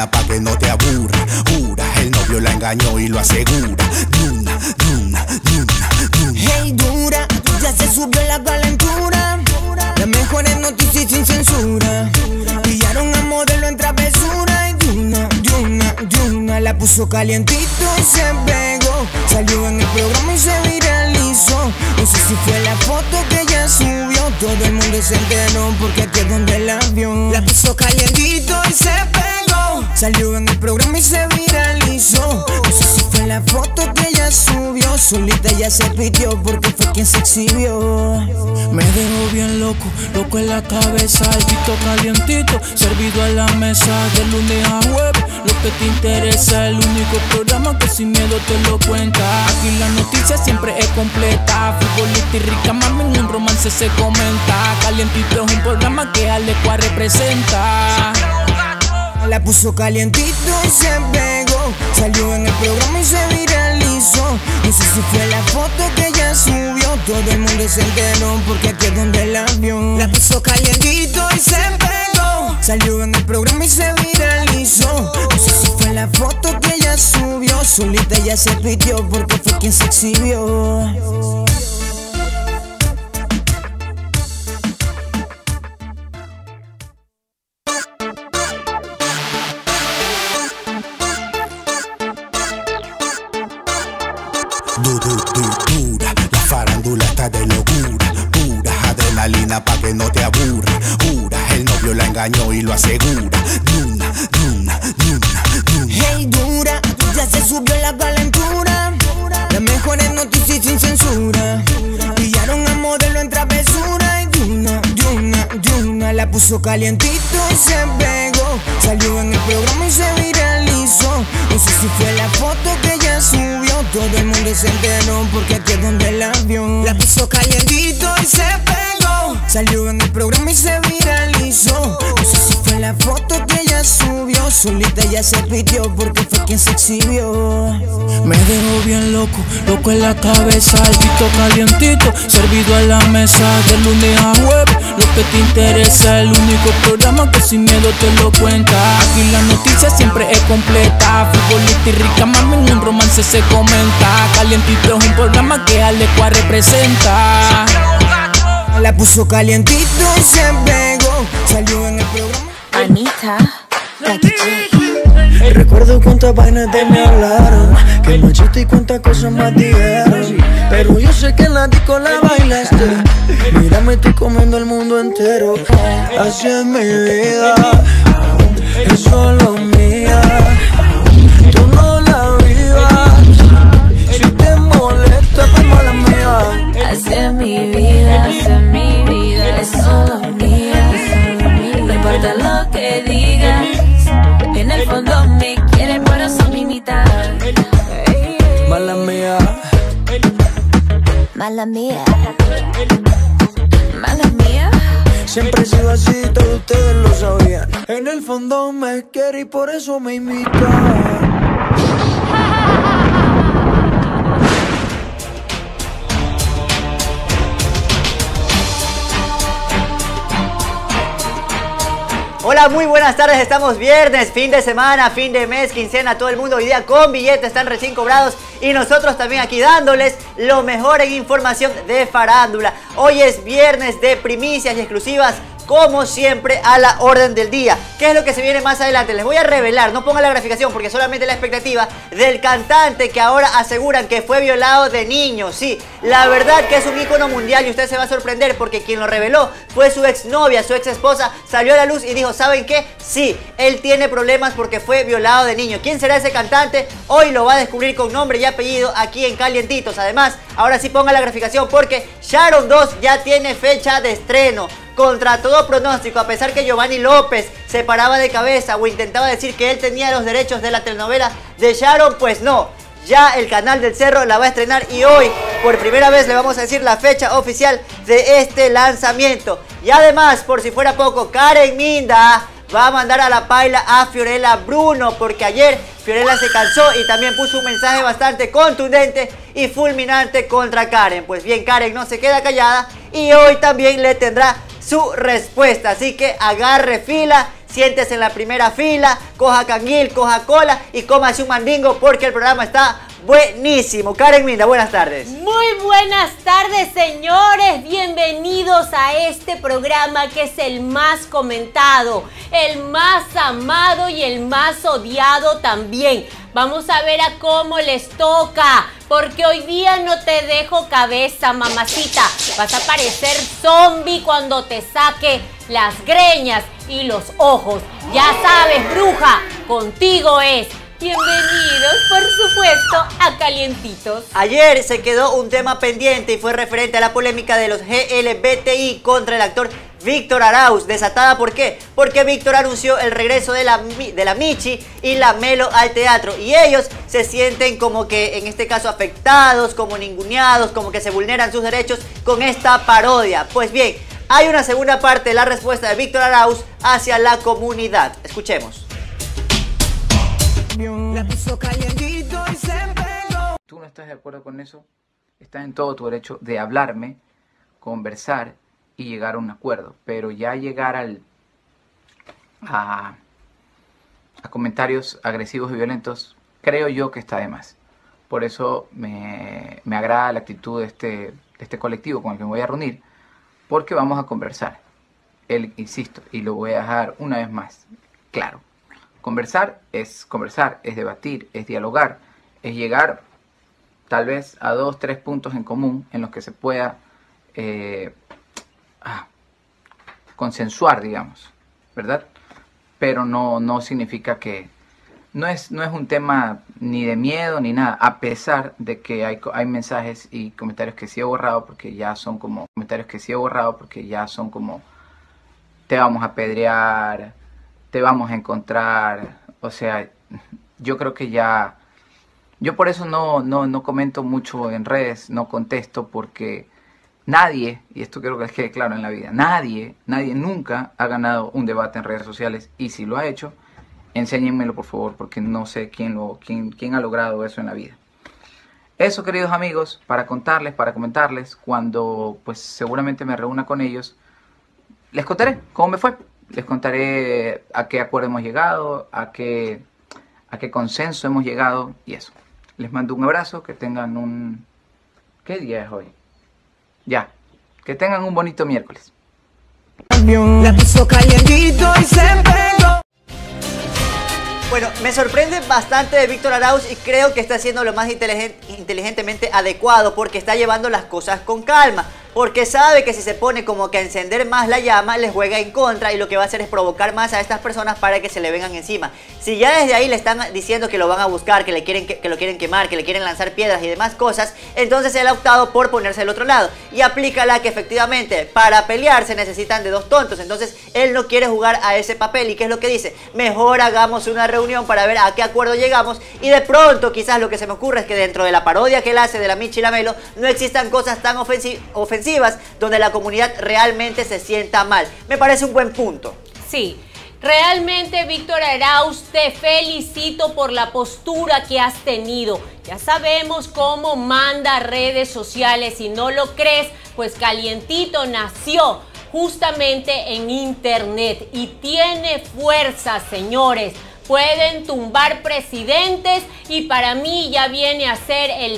adrenalina pa' que no te aburra. Jura, el novio la engañó y lo asegura. Duna, duna, duna, duna. Hey dura, ya se subió la calentura. Las mejores noticias sin censura. Pillaron a modelo en travesura. Y Duna la puso calientito y se pegó. Salió en el programa y se viralizó. No sé si fue la foto que ella subió. Todo el mundo se enteró porque aquí es donde la vio. La puso calientito y se pegó. Salió en el programa y se viralizó. No sé si fue la foto que ella subió. Solita ella se pidió porque fue quien se exhibió. Me dejó bien loco, loco en la cabeza. El pito calientito, servido en la mesa. De lunes a jueves, lo que te interesa. El único programa que sin miedo te lo cuenta. Aquí la noticia siempre es completa. Futbolista y rica, mami, en un romance se comenta. Calientito es un programa que Alecua representa. La puso calientito y se pegó. Salió en el programa y se viralizó. No sé si fue la foto que ella subió. Todo el mundo se enteró porque aquí es donde la vio. La puso calientito y se pegó. Salió en el programa y se viralizó. No sé si fue la foto que ella subió. Solita ella se pidió porque fue quien se exhibió. Dura, la farándula está de locura. Pura adrenalina pa' que no te aburra. Jura, el novio la engañó y lo asegura. Duna, duna, duna, duna. Hey dura, ya se subió la calentura. Las mejores noticias sin censura. Pillaron a modelo en travesura. Y Duna la puso calientito y se pegó. Salió en el programa y se viralizó. No sé si fue la foto que ella subió. Todo el mundo se enteró porque aquí es donde la vio. La puso calientito y se pegó. Salió en el programa y se viralizó. No sé si fue la foto que ella subió. Solita ella se pidió porque fue quien se exhibió. Me dejó bien loco, loco en la cabeza. El pito calientito, servido en la mesa. De lunes a jueves, lo que te interesa. El único programa que sin miedo te lo cuenta. Aquí la noticia siempre es completa. Futbolista y rica, mami, en un romance se comenta. Calientito es un programa que Alecua representa. La puso calientito y se pegó. Salió en el programa. Anita, Recuerdo cuántas vainas de me hablaron, que machiste y cuántas cosas más dijeron. Pero yo sé que en la disco la bailaste. Mírame, estoy comiendo el mundo entero. Así es mi vida, es solo mía. Tú no la vivas. Si te molesta, pues mala mía. así es mi vida, es solo mía, no importa lo que digas, en el fondo me quieres, pero son mi mitad. Mala mía, Mala mía, mala mía. siempre he sido así, todos ustedes lo sabían. En el fondo me quiere y por eso me imita. Hola, muy buenas tardes, estamos viernes, fin de semana, fin de mes, quincena, todo el mundo hoy día con billetes, están recién cobrados y nosotros también aquí dándoles lo mejor en información de farándula. Hoy es viernes de primicias y exclusivas, como siempre, a la orden del día. ¿Qué es lo que se viene más adelante? Les voy a revelar, no pongan la graficación porque solamente la expectativa del cantante que ahora aseguran que fue violado de niño. Sí, la verdad que es un ícono mundial y usted se va a sorprender porque quien lo reveló fue su exnovia, su ex esposa, salió a la luz y dijo, ¿saben qué? Sí, él tiene problemas porque fue violado de niño. ¿Quién será ese cantante? Hoy lo va a descubrir con nombre y apellido aquí en Calientitos. Además, ahora sí ponga la graficación porque Sharon 2 ya tiene fecha de estreno. Contra todo pronóstico, a pesar que Giovanni López se paraba de cabeza o intentaba decir que él tenía los derechos de la telenovela de Sharon, pues no. Ya el canal del Cerro la va a estrenar y hoy, por primera vez, le vamos a decir la fecha oficial de este lanzamiento. Y además, por si fuera poco, Karen Minda va a mandar a la paila a Fiorella Bruno, porque ayer Fiorella se cansó y también puso un mensaje bastante contundente y fulminante contra Karen. Pues bien, Karen no se queda callada y hoy también le tendrá su respuesta, así que agarre fila siéntese en la primera fila, coja canguil, coja cola y cómase un mandingo porque el programa está buenísimo. Karen Minda, buenas tardes. Muy buenas tardes, señores. Bienvenidos a este programa que es el más comentado, el más amado y el más odiado también. Vamos a ver a cómo les toca, porque hoy día no te dejo cabeza, mamacita. Vas a parecer zombie cuando te saque las greñas y los ojos. Ya sabes, bruja, contigo es. Bienvenidos, por supuesto, a Calientitos. Ayer se quedó un tema pendiente y fue referente a la polémica de los GLBTI contra el actor Víctor Arauz. ¿Desatada por qué? Porque Víctor anunció el regreso de la Michi y la Melo al teatro. Y ellos se sienten como que, en este caso, afectados, como ninguneados, como que se vulneran sus derechos con esta parodia. Pues bien, hay una segunda parte de la respuesta de Víctor Arauz hacia la comunidad. Escuchemos. Tú no estás de acuerdo con eso, estás en todo tu derecho de hablarme, conversar y llegar a un acuerdo, pero ya llegar a comentarios agresivos y violentos, creo yo que está de más. Por eso me agrada la actitud de este colectivo con el que me voy a reunir, porque vamos a conversar. Insisto, y lo voy a dejar una vez más claro. Conversar, es debatir, es dialogar, es llegar tal vez a 2, 3 puntos en común en los que se pueda consensuar, digamos, ¿verdad? Pero no significa que... No es un tema ni de miedo ni nada, a pesar de que hay mensajes y comentarios que sí he borrado porque ya son como... te vamos a apedrear, te vamos a encontrar, o sea, yo creo que ya... Yo por eso no comento mucho en redes, no contesto, porque nadie, y esto quiero que les quede claro en la vida, nadie nunca ha ganado un debate en redes sociales, y si lo ha hecho, enséñenmelo por favor, porque no sé quién ha logrado eso en la vida. Eso, queridos amigos, para contarles, para comentarles, cuando pues seguramente me reúna con ellos, les contaré cómo me fue. Les contaré a qué acuerdo hemos llegado, a qué consenso hemos llegado y eso. Les mando un abrazo, que tengan un... ¿Qué día es hoy? Ya, que tengan un bonito miércoles. La puso calientito y se pegó. Bueno, me sorprende bastante de Víctor Arauz y creo que está haciendo lo más inteligentemente adecuado, porque está llevando las cosas con calma. Porque sabe que si se pone como que a encender más la llama, les juega en contra y lo que va a hacer es provocar más a estas personas para que se le vengan encima. Si ya desde ahí le están diciendo que lo van a buscar, que lo quieren quemar, que le quieren lanzar piedras y demás cosas, entonces él ha optado por ponerse al otro lado. Y aplícala que efectivamente para pelear se necesitan de 2 tontos. Entonces él no quiere jugar a ese papel. ¿Y qué es lo que dice? Mejor hagamos una reunión para ver a qué acuerdo llegamos. Y de pronto quizás lo que se me ocurre es que dentro de la parodia que él hace de la Michi y la Melo no existan cosas tan ofensivas donde la comunidad realmente se sienta mal. Me parece un buen punto. Sí, realmente, Víctor Arauz, te felicito por la postura que has tenido. Ya sabemos cómo manda redes sociales. Si no lo crees, pues Calientito nació justamente en internet y tiene fuerza, señores. Pueden tumbar presidentes y para mí ya viene a ser el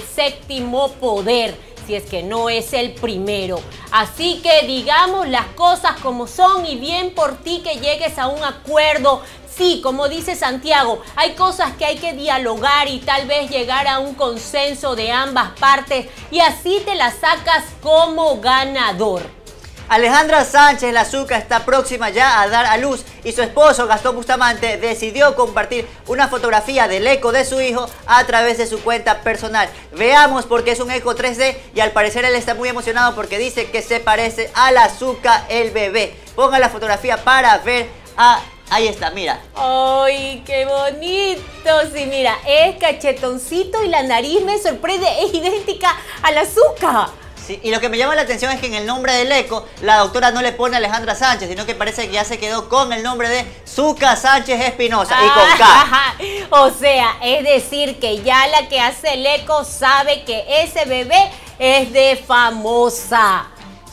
7º poder, si es que no es el primero. Así que digamos las cosas como son y bien por ti que llegues a un acuerdo. Sí, como dice Santiago, hay cosas que hay que dialogar y tal vez llegar a un consenso de ambas partes y así te las sacas como ganador. Alejandra Sánchez La Zucca está próxima ya a dar a luz y su esposo Gastón Bustamante decidió compartir una fotografía del eco de su hijo a través de su cuenta personal. Veamos, porque es un eco 3D y al parecer él está muy emocionado porque dice que se parece a La Zucca el bebé. Ponga la fotografía para ver a... Ahí está, mira. ¡Ay, qué bonito! Sí, mira, es cachetoncito y la nariz me sorprende, es idéntica a La Zucca. Sí, y lo que me llama la atención es que en el nombre del eco, la doctora no le pone Alejandra Sánchez, sino que parece que ya se quedó con el nombre de Zucca Sánchez Espinosa y con K. O sea, es decir que ya la que hace el eco sabe que ese bebé es de famosa.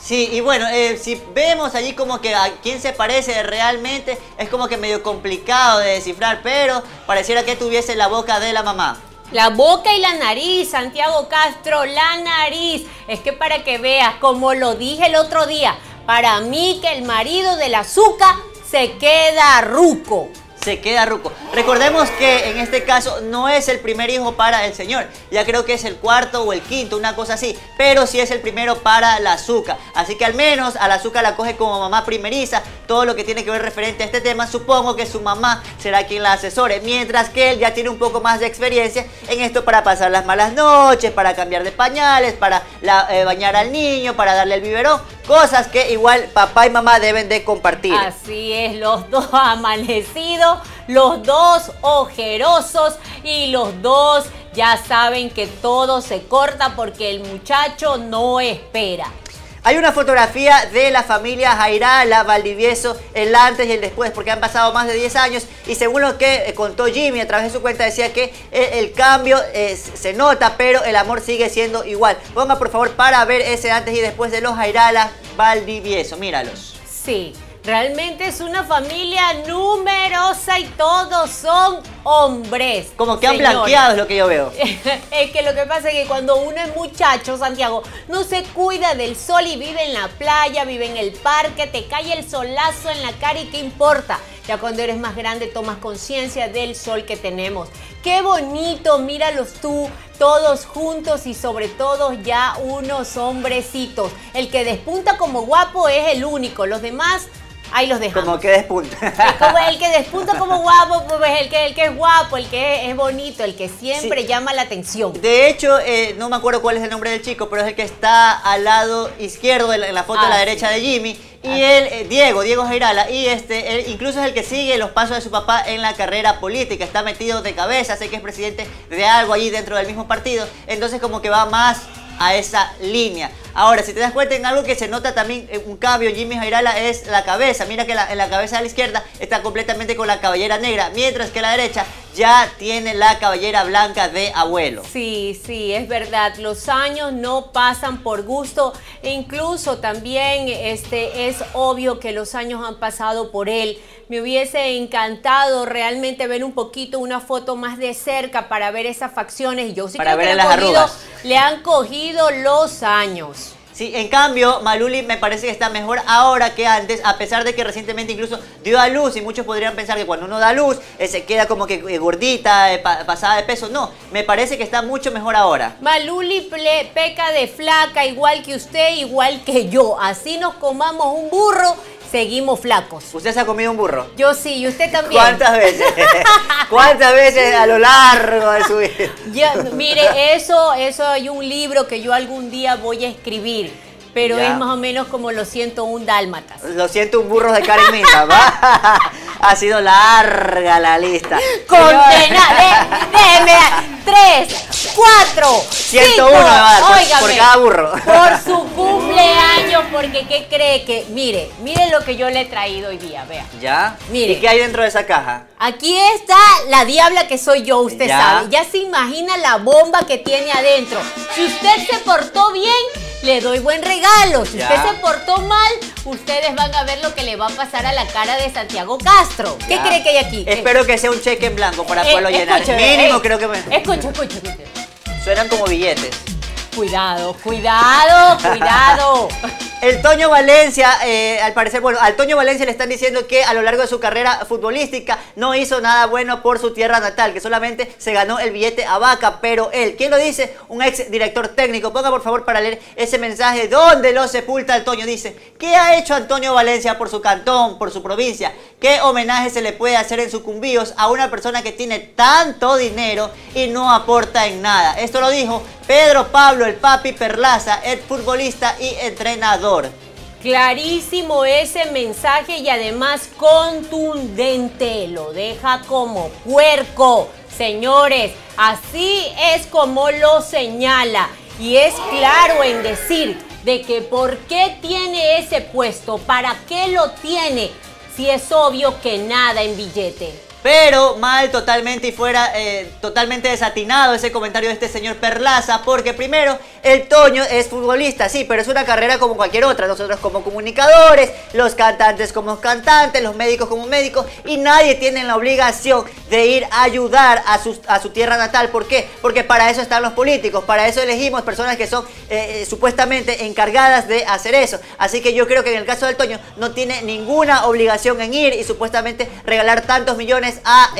Sí, y bueno, si vemos allí como que a quién se parece realmente, es como que medio complicado de descifrar, pero pareciera que tuviese la boca de la mamá. La boca y la nariz, Santiago Castro, la nariz. Es que para que veas, como lo dije el otro día, para mí que el marido de la Zucca se queda ruco. Se queda ruco. Recordemos que en este caso no es el primer hijo para el señor. Ya creo que es el cuarto o el quinto, una cosa así. Pero sí es el primero para la Zucca. Así que al menos a la Zucca la coge como mamá primeriza. Todo lo que tiene que ver referente a este tema, supongo que su mamá será quien la asesore. Mientras que él ya tiene un poco más de experiencia en esto para pasar las malas noches, para cambiar de pañales, para bañar al niño, para darle el biberón. Cosas que igual papá y mamá deben de compartir. Así es, los dos amanecidos, los dos ojerosos y los dos ya saben que todo se corta porque el muchacho no espera. Hay una fotografía de la familia Jairala Valdivieso, el antes y el después, porque han pasado más de 10 años y según lo que contó Jimmy a través de su cuenta decía que el cambio se nota, pero el amor sigue siendo igual. Ponga por favor para ver ese antes y después de los Jairala Valdivieso, míralos. Sí. Realmente es una familia numerosa y todos son hombres. Como que han blanqueado es lo que yo veo. Es que lo que pasa es que cuando uno es muchacho, Santiago, no se cuida del sol y vive en la playa, vive en el parque, te cae el solazo en la cara y ¿qué importa? Ya cuando eres más grande tomas conciencia del sol que tenemos. ¡Qué bonito! Míralos tú, todos juntos y sobre todo ya unos hombrecitos. El que despunta como guapo es el único, los demás... ahí los dejamos. Como que despunta. Como el que despunta como guapo, pues el que es guapo, el que es bonito, el que siempre llama la atención. De hecho, no me acuerdo cuál es el nombre del chico, pero es el que está al lado izquierdo en la foto a la derecha de Jimmy. Y él, Diego Jairala, y él incluso es el que sigue los pasos de su papá en la carrera política. Está metido de cabeza, sé que es presidente de algo allí dentro del mismo partido. Entonces como que va más a esa línea. Ahora, si te das cuenta en algo que se nota también un cambio, Jimmy Jairala, es la cabeza. Mira que en la cabeza de la izquierda está completamente con la cabellera negra, mientras que la derecha ya tiene la cabellera blanca de abuelo. Sí, sí, es verdad. Los años no pasan por gusto. E incluso también es obvio que los años han pasado por él. Me hubiese encantado realmente ver un poquito una foto más de cerca para ver esas facciones. Yo sí para creo ver que le han cogido los años. Sí, en cambio, Maluli me parece que está mejor ahora que antes, a pesar de que recientemente incluso dio a luz y muchos podrían pensar que cuando uno da a luz se queda como que gordita, pasada de peso. No, me parece que está mucho mejor ahora. Maluli peca de flaca, igual que usted, igual que yo. Así nos comamos un burro, seguimos flacos. ¿Usted se ha comido un burro? Yo sí, y usted también. ¿Cuántas veces? ¿Cuántas veces a lo largo de su vida? Mire, eso hay un libro que yo algún día voy a escribir, pero es más o menos como Lo siento, un dálmatas. Lo siento, un burro de Karen Minda, ¿va? Ha sido larga la lista. Condena, déjeme 3, 4, 101 me va a dar por cada burro. Por su cumpleaños, porque ¿qué cree que? Mire lo que yo le he traído hoy día, vea. ¿Ya? Mire. ¿Y qué hay dentro de esa caja? Aquí está la diabla que soy yo, usted sabe. Ya se imagina la bomba que tiene adentro. Si usted se portó bien, le doy buen regalo. Si usted se portó mal, ustedes van a ver lo que le va a pasar a la cara de Santiago Castro. ¿Qué cree que hay aquí? Espero que sea un cheque en blanco para poderlo llenar. Mínimo creo que me... Escucha. Suenan como billetes. Cuidado. El Toño Valencia, al parecer, bueno, al Toño Valencia le están diciendo que a lo largo de su carrera futbolística no hizo nada bueno por su tierra natal, que solamente se ganó el billete a vaca, pero él, ¿quién lo dice? Un ex director técnico. Ponga por favor para leer ese mensaje donde lo sepulta el Toño. Dice, ¿qué ha hecho Antonio Valencia por su cantón, por su provincia? ¿Qué homenaje se le puede hacer en Sucumbíos a una persona que tiene tanto dinero y no aporta en nada? Esto lo dijo Pedro Pablo, el Papi Perlaza, ex futbolista y entrenador. Clarísimo ese mensaje y además contundente, lo deja como puerco. Señores, así es como lo señala y es claro en decir de que por qué tiene ese puesto, para qué lo tiene, si es obvio que nada en billete. Pero mal totalmente y fuera totalmente desatinado ese comentario de este señor Perlaza, porque primero, el Toño es futbolista, sí, pero es una carrera como cualquier otra. Nosotros como comunicadores, los cantantes como cantantes, los médicos como médicos, y nadie tiene la obligación de ir a ayudar a su tierra natal. ¿Por qué? Porque para eso están los políticos, para eso elegimos personas que son supuestamente encargadas de hacer eso. Así que yo creo que en el caso del Toño no tiene ninguna obligación en ir y supuestamente regalar tantos millones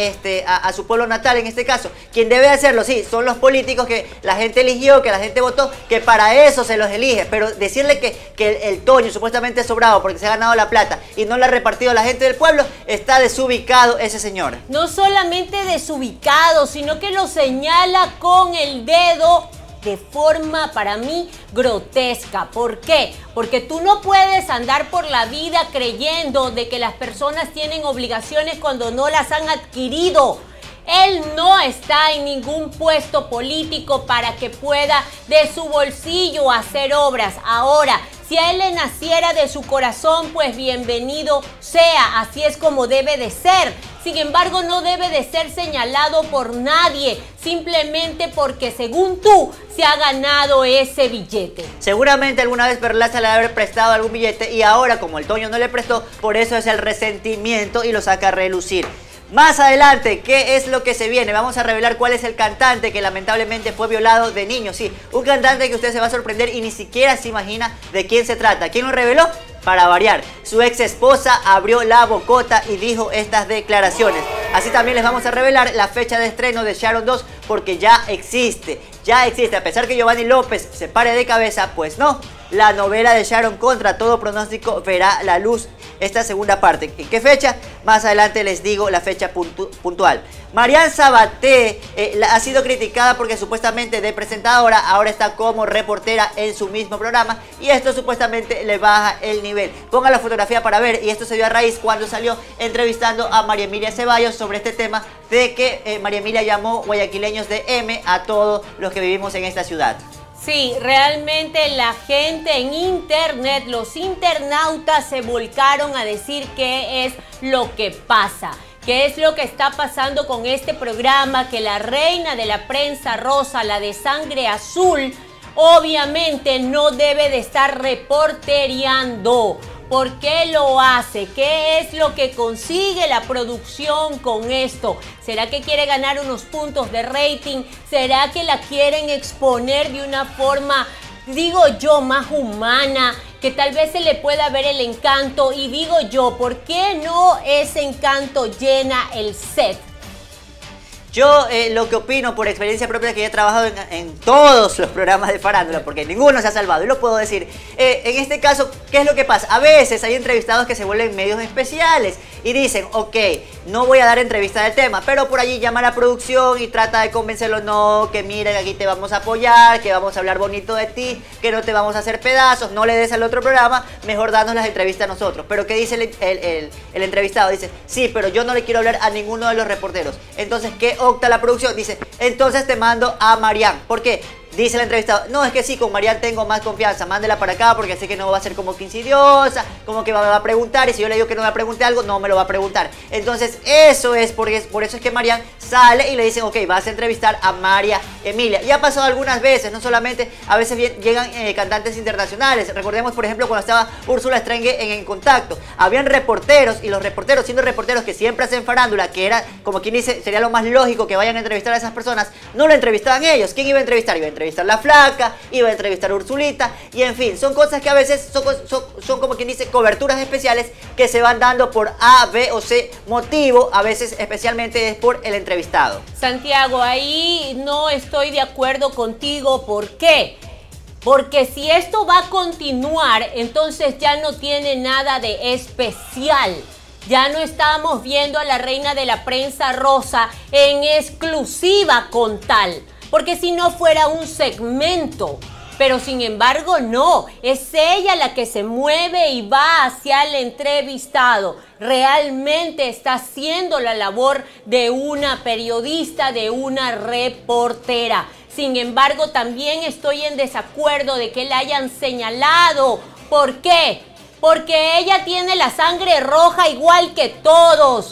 a su pueblo natal. En este caso, quien debe hacerlo, sí, son los políticos que la gente eligió, que la gente votó, que para eso se los elige. Pero decirle que el Toño supuestamente es sobrado porque se ha ganado la plata y no la ha repartido a la gente del pueblo, está desubicado ese señor. No solamente desubicado, sino que lo señala con el dedo de forma, para mí, grotesca. ¿Por qué? Porque tú no puedes andar por la vida creyendo de que las personas tienen obligaciones cuando no las han adquirido. Él no está en ningún puesto político para que pueda de su bolsillo hacer obras. Ahora, si a él le naciera de su corazón, pues bienvenido sea, así es como debe de ser. Sin embargo, no debe de ser señalado por nadie, simplemente porque según tú se ha ganado ese billete. Seguramente alguna vez Perlaza le ha haber prestado algún billete y ahora, como el Toño no le prestó, por eso es el resentimiento y lo saca a relucir. Más adelante, ¿qué es lo que se viene? Vamos a revelar cuál es el cantante que lamentablemente fue violado de niño. Sí, un cantante que usted se va a sorprender y ni siquiera se imagina de quién se trata. ¿Quién lo reveló? Para variar, su ex esposa abrió la bocota y dijo estas declaraciones. Así también les vamos a revelar la fecha de estreno de Sharon 2, porque ya existe. A pesar que Giovanni López se pare de cabeza, pues no. La novela de Sharon, contra todo pronóstico, verá la luz esta segunda parte. ¿En qué fecha? Más adelante les digo la fecha puntual. Marian Sabaté ha sido criticada porque supuestamente de presentadora ahora está como reportera en su mismo programa y esto supuestamente le baja el nivel. Ponga la fotografía para ver, y esto se dio a raíz cuando salió entrevistando a María Emilia Ceballos sobre este tema de que María Emilia llamó guayaquileños de M a todos los que vivimos en esta ciudad. Sí, realmente la gente en internet, los internautas se volcaron a decir qué es lo que pasa. ¿Qué es lo que está pasando con este programa? Que la reina de la prensa rosa, la de sangre azul, obviamente no debe de estar reporteriando. ¿Por qué lo hace? ¿Qué es lo que consigue la producción con esto? ¿Será que quiere ganar unos puntos de rating? ¿Será que la quieren exponer de una forma, digo yo, más humana? Que tal vez se le pueda ver el encanto. Y digo yo, ¿por qué no ese encanto llena el set? Yo lo que opino por experiencia propia es que he trabajado en todos los programas de farándula, porque ninguno se ha salvado, y lo puedo decir. En este caso, ¿qué es lo que pasa? A veces hay entrevistados que se vuelven medios especiales y dicen, ok, no voy a dar entrevista del tema, pero por allí llama a la producción y trata de convencerlo, no, que miren, aquí te vamos a apoyar, que vamos a hablar bonito de ti, que no te vamos a hacer pedazos, no le des al otro programa, mejor danos las entrevistas a nosotros. Pero ¿qué dice el entrevistado? Dice, sí, pero yo no le quiero hablar a ninguno de los reporteros. Entonces, ¿qué opta la producción? Dice, entonces te mando a Marian. ¿Por qué? Dice el entrevistado, no, es que sí, con Marian tengo más confianza, mándela para acá porque sé que no va a ser como que insidiosa, como que me va a preguntar, y si yo le digo que no me pregunte algo, no me lo va a preguntar. Entonces eso es, por eso es que Marian sale y le dicen, ok, vas a entrevistar a María Emilia. Y ha pasado algunas veces, no solamente, a veces llegan cantantes internacionales. Recordemos, por ejemplo, cuando estaba Úrsula Strengue en Contacto, habían reporteros, y los reporteros, siendo reporteros que siempre hacen farándula, que era, como quien dice, sería lo más lógico que vayan a entrevistar a esas personas, no lo entrevistaban ellos. ¿Quién iba a entrevistar? Iba a entrevistar la Flaca, iba a entrevistar a Ursulita, y en fin, son cosas que a veces son como quien dice coberturas especiales que se van dando por A, B o C motivo, a veces especialmente es por el entrevistado. Santiago, ahí no estoy de acuerdo contigo. ¿Por qué? Porque si esto va a continuar, entonces ya no tiene nada de especial. Ya no estamos viendo a la reina de la prensa rosa en exclusiva con tal. Porque si no fuera un segmento, pero sin embargo no, es ella la que se mueve y va hacia el entrevistado. Realmente está haciendo la labor de una periodista, de una reportera. Sin embargo, también estoy en desacuerdo de que la hayan señalado. ¿Por qué? Porque ella tiene la sangre roja igual que todos.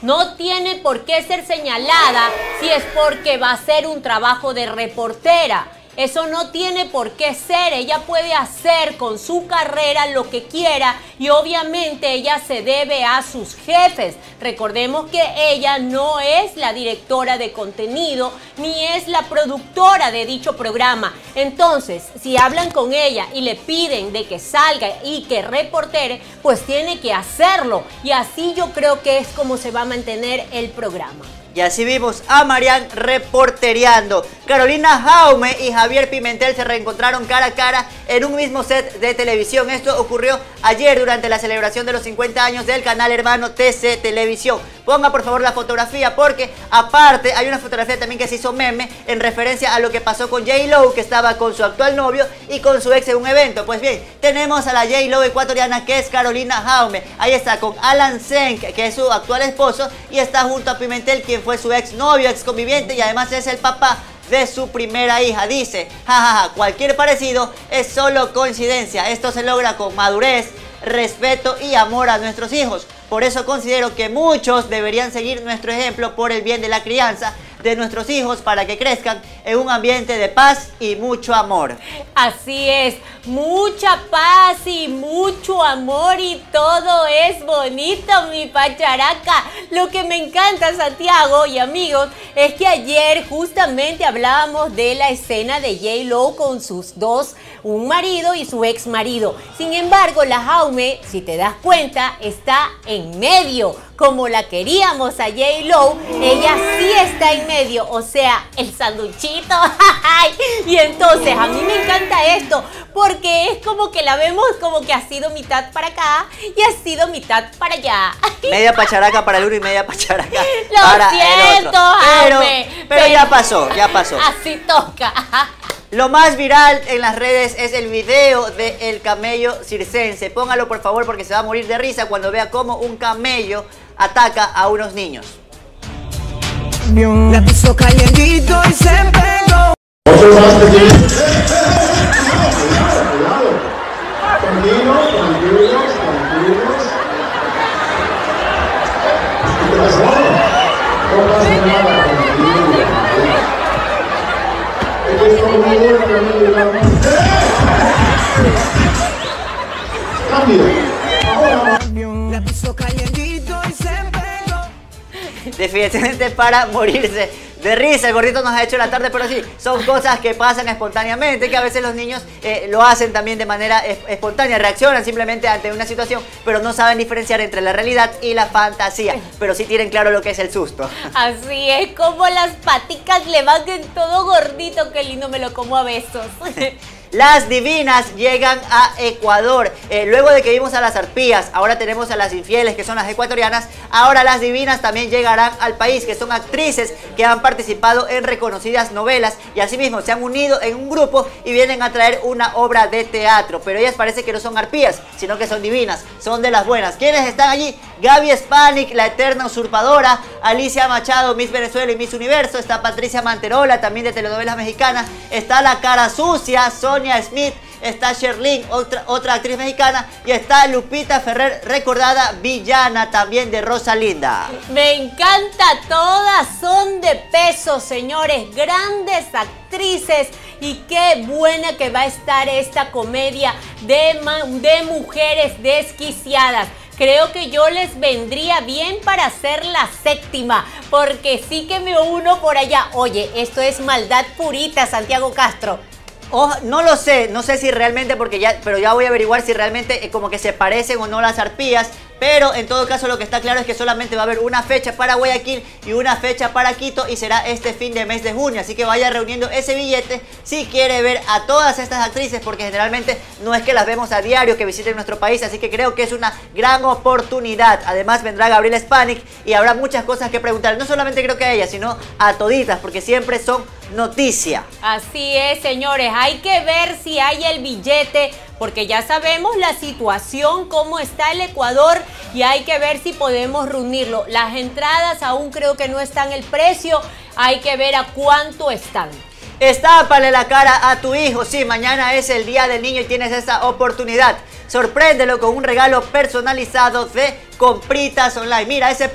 no tiene por qué ser señalada si es porque va a hacer un trabajo de reportera. Eso no tiene por qué ser. Ella puede hacer con su carrera lo que quiera y obviamente ella se debe a sus jefes. Recordemos que ella no es la directora de contenido ni es la productora de dicho programa. Entonces, si hablan con ella y le piden de que salga y que reportere, pues tiene que hacerlo. Y así yo creo que es como se va a mantener el programa. Y así vimos a Marianne reportereando. Carolina Jaume y Javier Pimentel se reencontraron cara a cara en un mismo set de televisión. Esto ocurrió ayer durante la celebración de los 50 años del canal hermano TC Televisión. Ponga por favor la fotografía porque aparte hay una fotografía también que se hizo meme en referencia a lo que pasó con J-Lo, que estaba con su actual novio y con su ex en un evento. Pues bien, tenemos a la J-Lo ecuatoriana que es Carolina Jaume. Ahí está con Alan Senk, que es su actual esposo, y está junto a Pimentel, quien fue su ex novio, ex conviviente y además es el papá de su primera hija. Dice, jajaja, cualquier parecido es solo coincidencia. Esto se logra con madurez, respeto y amor a nuestros hijos. Por eso considero que muchos deberían seguir nuestro ejemplo por el bien de la crianza de nuestros hijos para que crezcan en un ambiente de paz y mucho amor. Así es, mucha paz y mucho amor y todo es bonito, mi pacharaca. Lo que me encanta, Santiago y amigos, es que ayer justamente hablábamos de la escena de J-Lo con sus dos, un marido y su ex marido. Sin embargo, la Jaume, si te das cuenta, está en medio. Como la queríamos a J-Lo, ella sí está en medio, o sea, el sanduchito. Y entonces a mí me encanta esto, porque es como que la vemos como que ha sido mitad para acá y ha sido mitad para allá. Media pacharaca para el uno y media pacharaca Lo para siento, el otro. Jaume, Pero ya pasó, ya pasó. Así toca. Lo más viral en las redes es el video del camello circense. Póngalo por favor porque se va a morir de risa cuando vea cómo un camello ataca a unos niños. La puso calientito y se pegó. La puso calientito y se pegó. Definitivamente para morirse de risa. El gordito nos ha hecho la tarde, pero sí, son cosas que pasan espontáneamente, que a veces los niños lo hacen también de manera espontánea, reaccionan simplemente ante una situación, pero no saben diferenciar entre la realidad y la fantasía, pero sí tienen claro lo que es el susto. Así es, como las paticas le van en todo gordito, qué lindo, me lo como a besos. Las divinas llegan a Ecuador. Luego de que vimos a las arpías, ahora tenemos a las infieles, que son las ecuatorianas. Ahora las divinas también llegarán al país, que son actrices que han participado en reconocidas novelas y asimismo se han unido en un grupo y vienen a traer una obra de teatro. Pero ellas parece que no son arpías, sino que son divinas, son de las buenas. ¿Quiénes están allí? Gaby Spanik, la eterna usurpadora, Alicia Machado, Miss Venezuela y Miss Universo, está Patricia Manterola, también de telenovelas mexicanas, está la cara sucia, Sonia Smith, está Sherlyn, otra actriz mexicana, y está Lupita Ferrer, recordada villana también de Rosalinda. Me encanta, todas son de peso, señores, grandes actrices, y qué buena que va a estar esta comedia de mujeres desquiciadas. Creo que yo les vendría bien para hacer la séptima, porque sí que me uno por allá. Oye, esto es maldad purita, Santiago Castro. Oh, no lo sé, no sé si realmente, pero ya voy a averiguar si realmente como que se parecen o no las arpías. Pero en todo caso lo que está claro es que solamente va a haber una fecha para Guayaquil y una fecha para Quito, y será este fin de mes de junio. Así que vaya reuniendo ese billete si quiere ver a todas estas actrices, porque generalmente no es que las vemos a diario que visiten nuestro país. Así que creo que es una gran oportunidad. Además vendrá Gabriela Spanik y habrá muchas cosas que preguntar. No solamente creo que a ella, sino a toditas, porque siempre son noticia. Así es, señores, hay que ver si hay el billete, porque ya sabemos la situación, cómo está el Ecuador, y hay que ver si podemos reunirlo. Las entradas aún creo que no están el precio, hay que ver a cuánto están. Estápale la cara a tu hijo. Sí, mañana es el Día del Niño y tienes esa oportunidad. Sorpréndelo con un regalo personalizado de Compritas Online. Mira, ese puff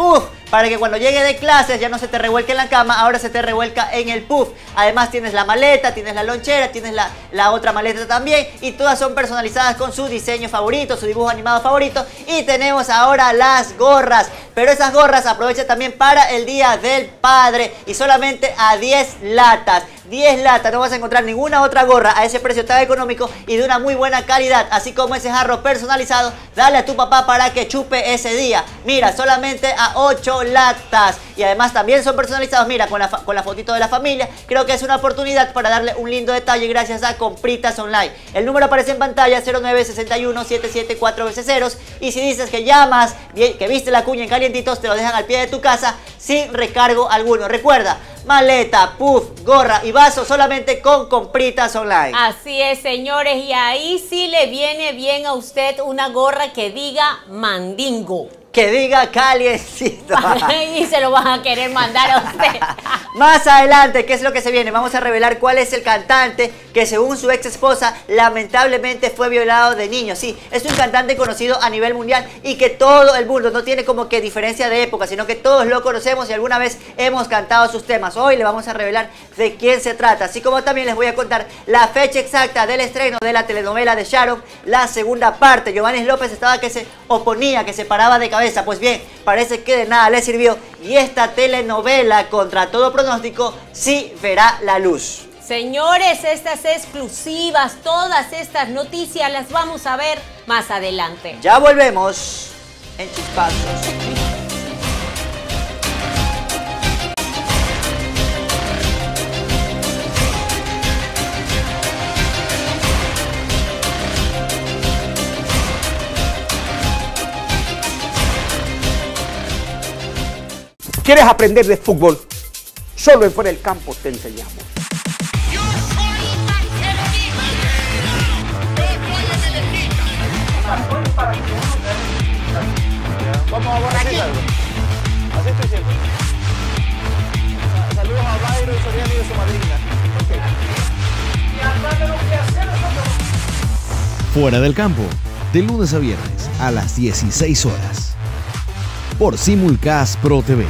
para que cuando llegue de clases ya no se te revuelque en la cama, ahora se te revuelca en el puff. Además tienes la maleta, tienes la lonchera, tienes la otra maleta también, y todas son personalizadas con su diseño favorito, su dibujo animado favorito. Y tenemos ahora las gorras, pero esas gorras aprovecha también para el Día del Padre y solamente a 10 latas. 10 latas, no vas a encontrar ninguna otra gorra a ese precio tan económico y de una muy buena calidad, así como ese jarro personalizado. Dale a tu papá para que chupe ese día. Mira, solamente a 8 latas. Y además también son personalizados, mira, con la fotito de la familia. Creo que es una oportunidad para darle un lindo detalle gracias a Compritas Online. El número aparece en pantalla, 0961-774 y si dices que llamas, que viste la cuña en Calientitos, te lo dejan al pie de tu casa sin recargo alguno. Recuerda, maleta, puff, gorra y vaso solamente con Compritas Online. Así es, señores, y ahí sí le viene bien a usted una gorra que diga Mandingo. Que diga Calientito. Y se lo van a querer mandar a usted. Más adelante, ¿qué es lo que se viene? Vamos a revelar cuál es el cantante que según su ex esposa lamentablemente fue violado de niño. Sí, es un cantante conocido a nivel mundial y que todo el mundo, no tiene como que diferencia de época, sino que todos lo conocemos y alguna vez hemos cantado sus temas. Hoy le vamos a revelar de quién se trata, así como también les voy a contar la fecha exacta del estreno de la telenovela de Sharon, la segunda parte. Giovanni López estaba que se oponía, que se paraba de cabeza. Pues bien, parece que de nada le sirvió y esta telenovela, contra todo pronóstico, sí verá la luz. Señores, estas exclusivas, todas estas noticias las vamos a ver más adelante. Ya volvemos en Chispazos. ¿Quieres aprender de fútbol? Solo en Fuera del Campo te enseñamos. Vamos a borrar aquí. Así estoy siempre. Saludos a Byron Soriano y de su madrina. Fuera del Campo, de lunes a viernes a las 16 horas. Por Simulcast Pro TV.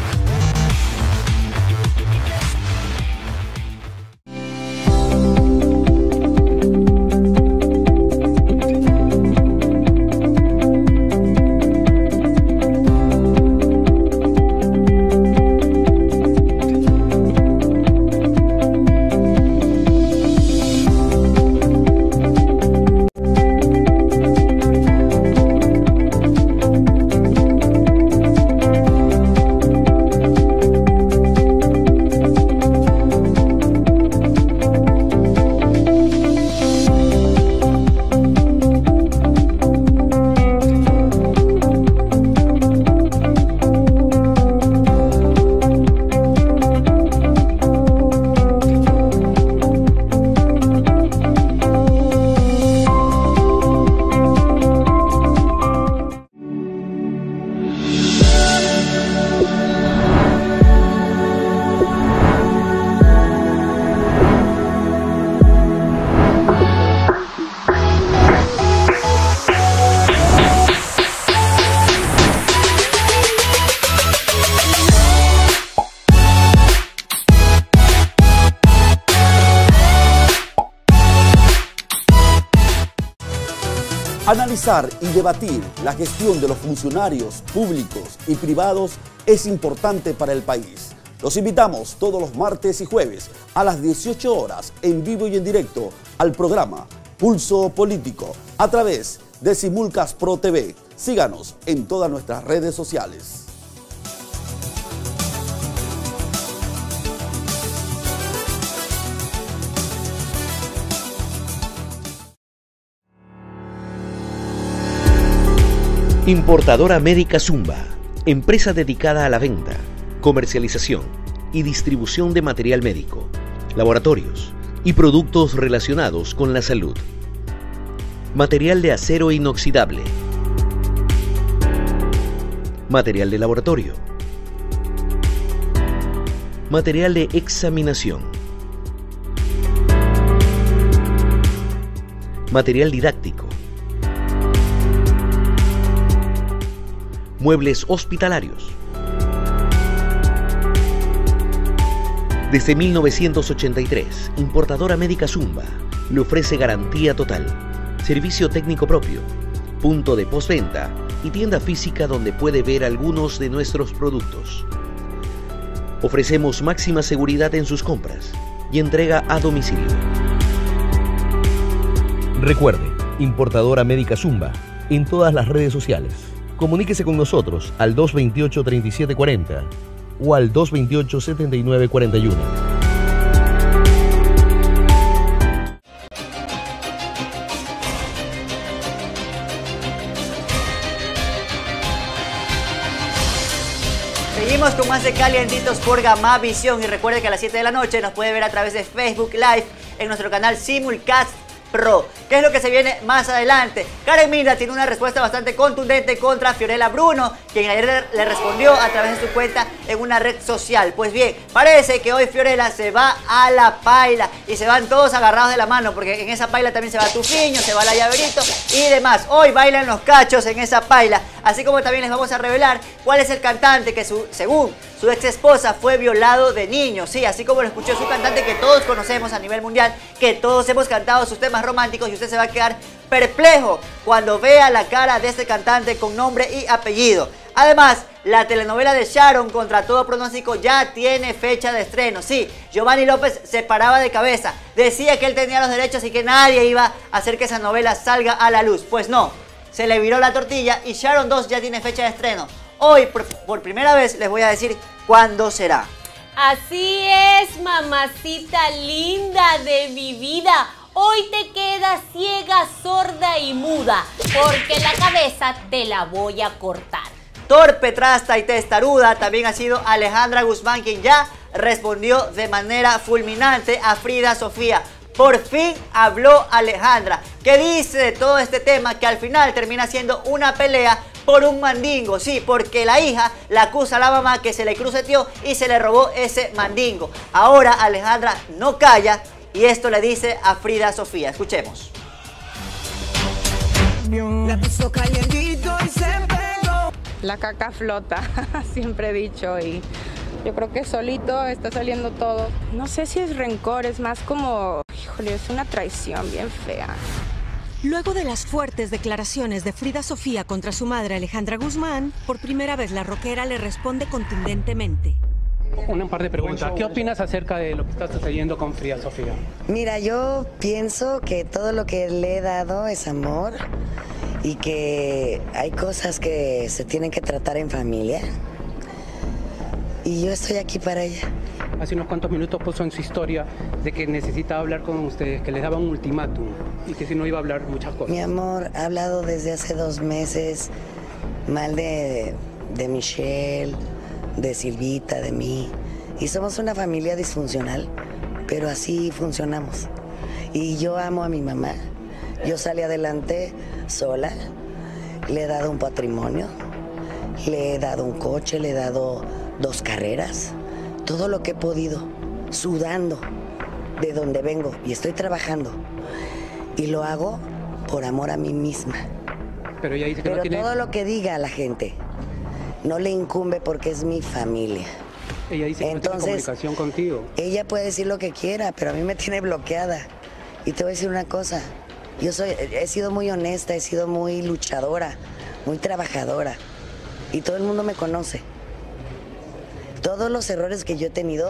Analizar y debatir la gestión de los funcionarios públicos y privados es importante para el país. Los invitamos todos los martes y jueves a las 18 horas en vivo y en directo al programa Pulso Político a través de Simulcast Pro TV. Síganos en todas nuestras redes sociales. Importadora Médica Zumba, empresa dedicada a la venta, comercialización y distribución de material médico, laboratorios y productos relacionados con la salud. Material de acero inoxidable, material de laboratorio, material de examinación, material didáctico, muebles hospitalarios, Desde 1983, Importadora Médica Zumba le ofrece garantía total, servicio técnico propio, punto de postventa y tienda física donde puede ver algunos de nuestros productos. Ofrecemos máxima seguridad en sus compras y entrega a domicilio. Recuerde, Importadora Médica Zumba en todas las redes sociales. Comuníquese con nosotros al 228-3740 o al 228-7941. Seguimos con más de Calientitos por Gamavisión y recuerde que a las 7 de la noche nos puede ver a través de Facebook Live en nuestro canal Simulcast Pro. ¿Qué es lo que se viene más adelante? Karen Mirda tiene una respuesta bastante contundente contra Fiorella Bruno, quien ayer le respondió a través de su cuenta en una red social. Pues bien, parece que hoy Fiorella se va a la paila y se van todos agarrados de la mano, porque en esa paila también se va Tufiño, se va la Llaverito y demás. Hoy bailan los cachos en esa paila, así como también les vamos a revelar cuál es el cantante que según su ex esposa fue violado de niño. Sí, así como lo escuchó su cantante que todos conocemos a nivel mundial, que todos hemos cantado sus temas románticos, y usted se va a quedar perplejo cuando vea la cara de este cantante con nombre y apellido. Además, la telenovela de Sharon, contra todo pronóstico, ya tiene fecha de estreno. Sí, Giovanni López se paraba de cabeza, decía que él tenía los derechos y que nadie iba a hacer que esa novela salga a la luz. Pues no, se le viró la tortilla y Sharon 2 ya tiene fecha de estreno. Hoy, por primera vez, les voy a decir cuándo será. Así es, mamacita linda de mi vida. Hoy te quedas ciega, sorda y muda, porque la cabeza te la voy a cortar. Torpe, trasta y testaruda también ha sido Alejandra Guzmán, quien ya respondió de manera fulminante a Frida Sofía. Por fin habló Alejandra. ¿Qué dice de todo este tema? Que al final termina siendo una pelea por un mandingo. Sí, porque la hija la acusa a la mamá que se le cruceteó y se le robó ese mandingo. Ahora Alejandra no calla y esto le dice a Frida Sofía. Escuchemos. La puso calientito y se pegó. La caca flota, siempre he dicho, y yo creo que solito está saliendo todo. No sé si es rencor, es más como, híjole, es una traición bien fea. Luego de las fuertes declaraciones de Frida Sofía contra su madre Alejandra Guzmán, por primera vez la rockera le responde contundentemente. Un par de preguntas. ¿Qué opinas acerca de lo que está sucediendo con Frida Sofía? Mira, yo pienso que todo lo que le he dado es amor y que hay cosas que se tienen que tratar en familia. Y yo estoy aquí para ella. Hace unos cuantos minutos puso en su historia de que necesitaba hablar con ustedes, que les daba un ultimátum y que si no iba a hablar muchas cosas. Mi amor, ha hablado desde hace 2 meses mal de Michelle, de Silvita, de mí. Y somos una familia disfuncional, pero así funcionamos. Y yo amo a mi mamá. Yo salí adelante sola, le he dado un patrimonio, le he dado un coche, le he dado 2 carreras, todo lo que he podido, sudando de donde vengo y estoy trabajando. Y lo hago por amor a mí misma. Pero ella dice que pero no tiene... todo lo que diga a la gente no le incumbe porque es mi familia. Ella dice que no tiene comunicación contigo. Ella puede decir lo que quiera, pero a mí me tiene bloqueada. Y te voy a decir una cosa, he sido muy honesta, he sido muy luchadora, muy trabajadora. Y todo el mundo me conoce. Todos los errores que yo he tenido,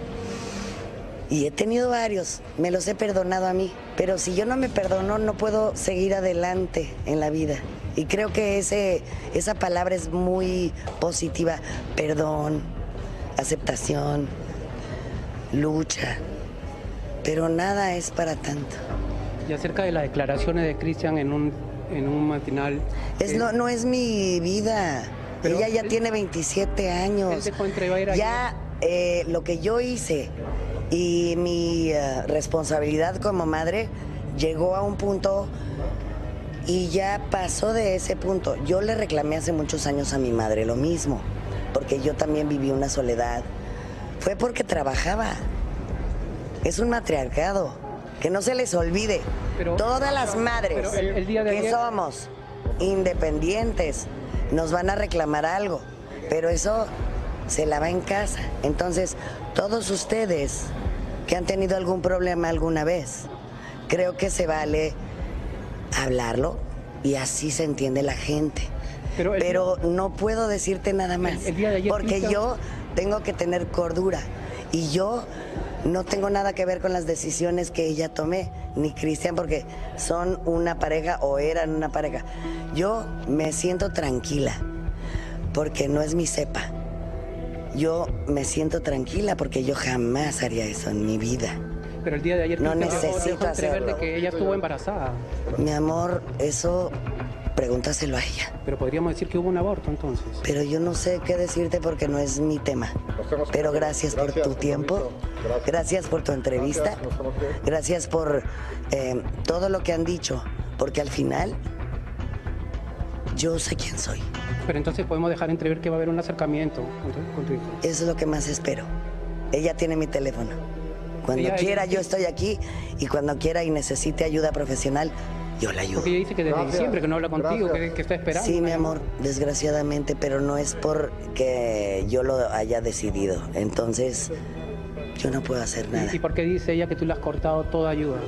y he tenido varios, me los he perdonado a mí. Pero si yo no me perdono, no puedo seguir adelante en la vida. Y creo que esa palabra es muy positiva. Perdón, aceptación, lucha. Pero nada es para tanto. Y acerca de las declaraciones de Cristian en un matinal... No es mi vida. Pero ella ya tiene 27 años. Él dejó entrever ya lo que yo hice y mi responsabilidad como madre llegó a un punto y ya pasó de ese punto. Yo le reclamé hace muchos años a mi madre lo mismo, porque yo también viví una soledad. Fue porque trabajaba. Es un matriarcado. Que no se les olvide. Todas las madres el día de que ayer... somos independientes nos van a reclamar algo, pero eso se lava en casa. Entonces, todos ustedes que han tenido algún problema alguna vez, creo que se vale hablarlo y así se entiende la gente. Pero no puedo decirte nada más, porque yo tengo que tener cordura y yo no tengo nada que ver con las decisiones que ella tomé, ni Cristian, porque son una pareja o eran una pareja. Yo me siento tranquila porque no es mi cepa. Yo me siento tranquila porque yo jamás haría eso en mi vida. Pero el día de ayer no necesito hacerlo. De que ella estuvo embarazada. Mi amor, eso pregúntaselo a ella. Pero podríamos decir que hubo un aborto entonces. Pero yo no sé qué decirte porque no es mi tema. Pero gracias por tu tiempo, gracias por tu entrevista, gracias por todo lo que han dicho, porque al final yo sé quién soy. Pero entonces podemos dejar entrever que va a haber un acercamiento con tu hijo. Eso es lo que más espero. Ella tiene mi teléfono. Cuando quiera yo estoy aquí y cuando quiera y necesite ayuda profesional, yo la ayudo. Porque ella dice que desde diciembre que no habla contigo, que está esperando. Sí, mi amor, desgraciadamente, pero no es porque yo lo haya decidido. Entonces, yo no puedo hacer nada. ¿Y por qué dice ella que tú le has cortado toda ayuda?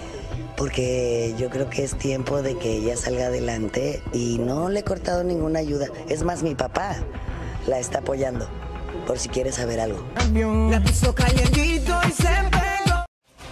Porque yo creo que es tiempo de que ella salga adelante y no le he cortado ninguna ayuda. Es más, mi papá la está apoyando, por si quieres saber algo. La puso calientito y se pegó.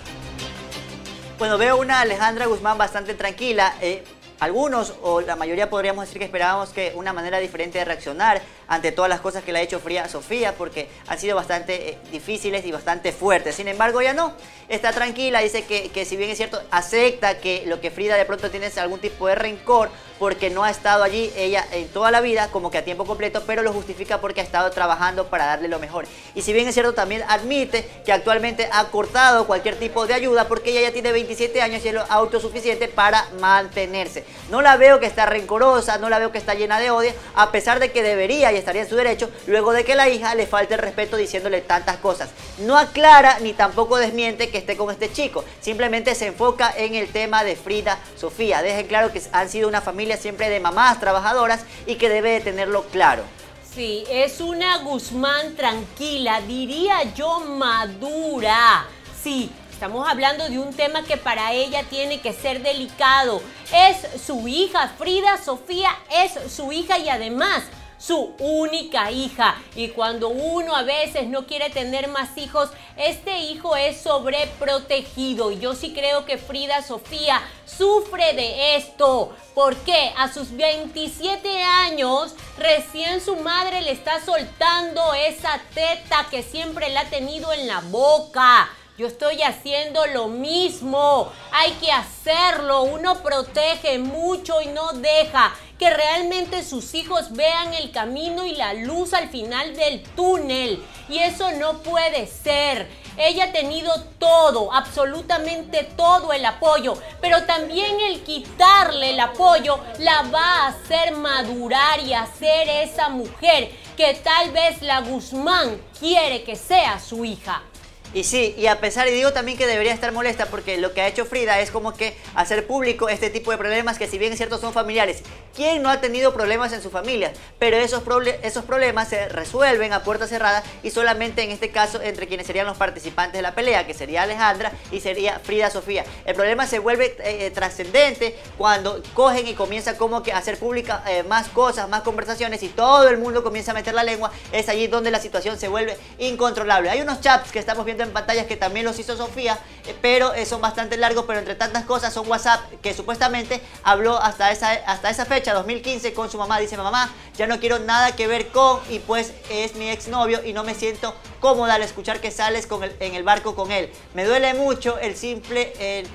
Bueno, veo una Alejandra Guzmán bastante tranquila. Algunos, o la mayoría podríamos decir que esperábamos que una manera diferente de reaccionar ante todas las cosas que le ha hecho Frida Sofía, porque han sido bastante difíciles y bastante fuertes. Sin embargo, ella no, está tranquila, dice que si bien es cierto, acepta que lo que Frida de pronto tiene es algún tipo de rencor, porque no ha estado allí ella en toda la vida, como que a tiempo completo, pero lo justifica porque ha estado trabajando para darle lo mejor. Y si bien es cierto, también admite que actualmente ha cortado cualquier tipo de ayuda, porque ella ya tiene 27 años y es lo autosuficiente para mantenerse. No la veo que está rencorosa, no la veo que está llena de odio, a pesar de que debería y estaría en su derecho, luego de que la hija le falte el respeto diciéndole tantas cosas. No aclara ni tampoco desmiente que esté con este chico, simplemente se enfoca en el tema de Frida Sofía. Dejen claro que han sido una familia siempre de mamás trabajadoras y que debe de tenerlo claro. Sí, es una Guzmán tranquila, diría yo madura. Sí, estamos hablando de un tema que para ella tiene que ser delicado. Es su hija, Frida Sofía es su hija y además su única hija. Y cuando uno a veces no quiere tener más hijos, este hijo es sobreprotegido. Y yo sí creo que Frida Sofía sufre de esto. Porque a sus 27 años, recién su madre le está soltando esa teta que siempre la ha tenido en la boca. Yo estoy haciendo lo mismo, hay que hacerlo, uno protege mucho y no deja que realmente sus hijos vean el camino y la luz al final del túnel. Y eso no puede ser. Ella ha tenido todo, absolutamente todo el apoyo, pero también el quitarle el apoyo la va a hacer madurar y hacer esa mujer que tal vez la Guzmán quiere que sea su hija. Y sí, y a pesar, y digo también que debería estar molesta porque lo que ha hecho Frida es como que hacer público este tipo de problemas que si bien es cierto son familiares. ¿Quién no ha tenido problemas en su familia? Pero esos problemas se resuelven a puerta cerrada y solamente en este caso entre quienes serían los participantes de la pelea, que sería Alejandra y sería Frida Sofía. El problema se vuelve trascendente cuando cogen y comienzan como que a hacer pública más cosas, más conversaciones y todo el mundo comienza a meter la lengua. Es allí donde la situación se vuelve incontrolable. Hay unos chats que estamos viendo en pantallas que también los hizo Sofía, pero son bastante largos, pero entre tantas cosas son WhatsApp que supuestamente habló hasta esa fecha, 2015, con su mamá. Dice: mamá, ya no quiero nada que ver con, y pues es mi exnovio y no me siento cómoda al escuchar que sales en el barco con él. Me duele mucho el simple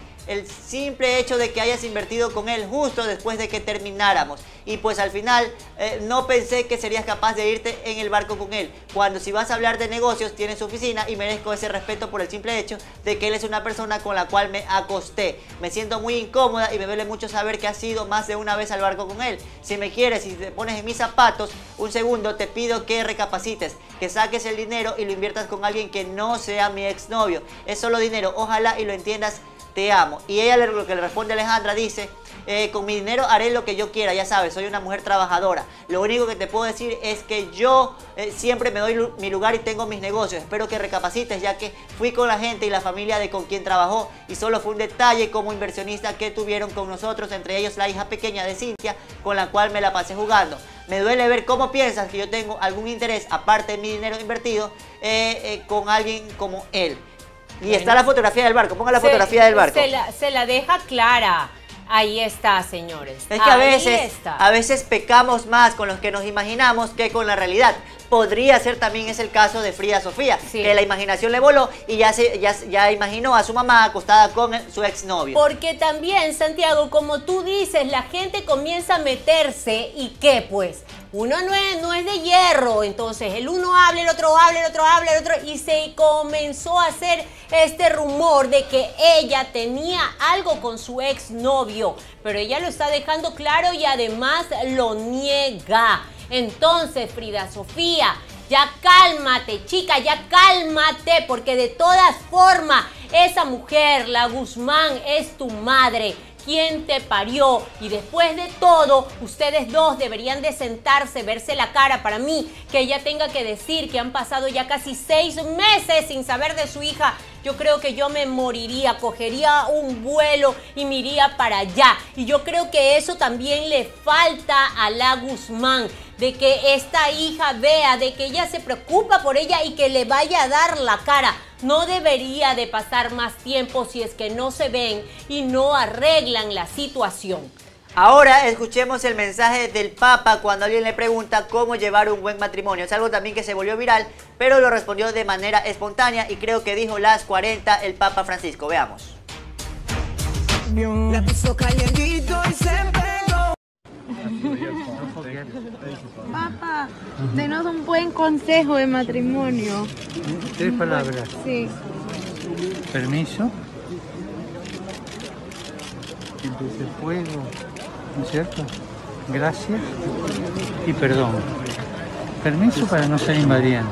hecho de que hayas invertido con él justo después de que termináramos. Y pues al final no pensé que serías capaz de irte en el barco con él. Cuando si vas a hablar de negocios, tienes su oficina y merezco ese respeto por el simple hecho de que él es una persona con la cual me acosté. Me siento muy incómoda y me duele mucho saber que has ido más de una vez al barco con él. Si me quieres y te pones en mis zapatos, un segundo, te pido que recapacites, que saques el dinero y lo inviertas con alguien que no sea mi exnovio. Es solo dinero, ojalá y lo entiendas. Te amo. Y ella lo que le responde a Alejandra dice: con mi dinero haré lo que yo quiera, ya sabes, soy una mujer trabajadora. Lo único que te puedo decir es que yo siempre me doy mi lugar y tengo mis negocios. Espero que recapacites, ya que fui con la gente y la familia de con quien trabajó y solo fue un detalle como inversionista que tuvieron con nosotros, entre ellos la hija pequeña de Cintia, con la cual me la pasé jugando. Me duele ver cómo piensas que yo tengo algún interés, aparte de mi dinero invertido, con alguien como él. Y bueno, está la fotografía del barco, ponga la fotografía del barco. Se la deja clara. Ahí está, señores. Es que a veces pecamos más con los que nos imaginamos que con la realidad. Podría ser también es el caso de Frida Sofía, que la imaginación le voló y ya imaginó a su mamá acostada con su exnovio. Porque también, Santiago, como tú dices, la gente comienza a meterse y ¿qué pues? Uno no es de hierro, entonces el uno habla, el otro habla, el otro habla, el otro, y se comenzó a hacer este rumor de que ella tenía algo con su exnovio, pero ella lo está dejando claro y además lo niega. Entonces, Frida Sofía, ya cálmate, chica, ya cálmate, porque de todas formas, esa mujer, la Guzmán, es tu madre. ¿Quién te parió? Y después de todo, ustedes dos deberían de sentarse, verse la cara. Para mí, que ella tenga que decir que han pasado ya casi 6 meses sin saber de su hija, yo creo que yo me moriría, cogería un vuelo y me iría para allá. Y yo creo que eso también le falta a la Guzmán, de que esta hija vea, de que ella se preocupa por ella y que le vaya a dar la cara. No debería de pasar más tiempo si es que no se ven y no arreglan la situación. Ahora escuchemos el mensaje del Papa cuando alguien le pregunta cómo llevar un buen matrimonio. Es algo también que se volvió viral, pero lo respondió de manera espontánea y creo que dijo las 40 el Papa Francisco. Veamos. La puso calientito y se pegó. Papa, denos un buen consejo de matrimonio. 3 palabras. Sí. Permiso. Empiece fuego, ¿no es cierto? Gracias y perdón. Permiso para no ser invadiente.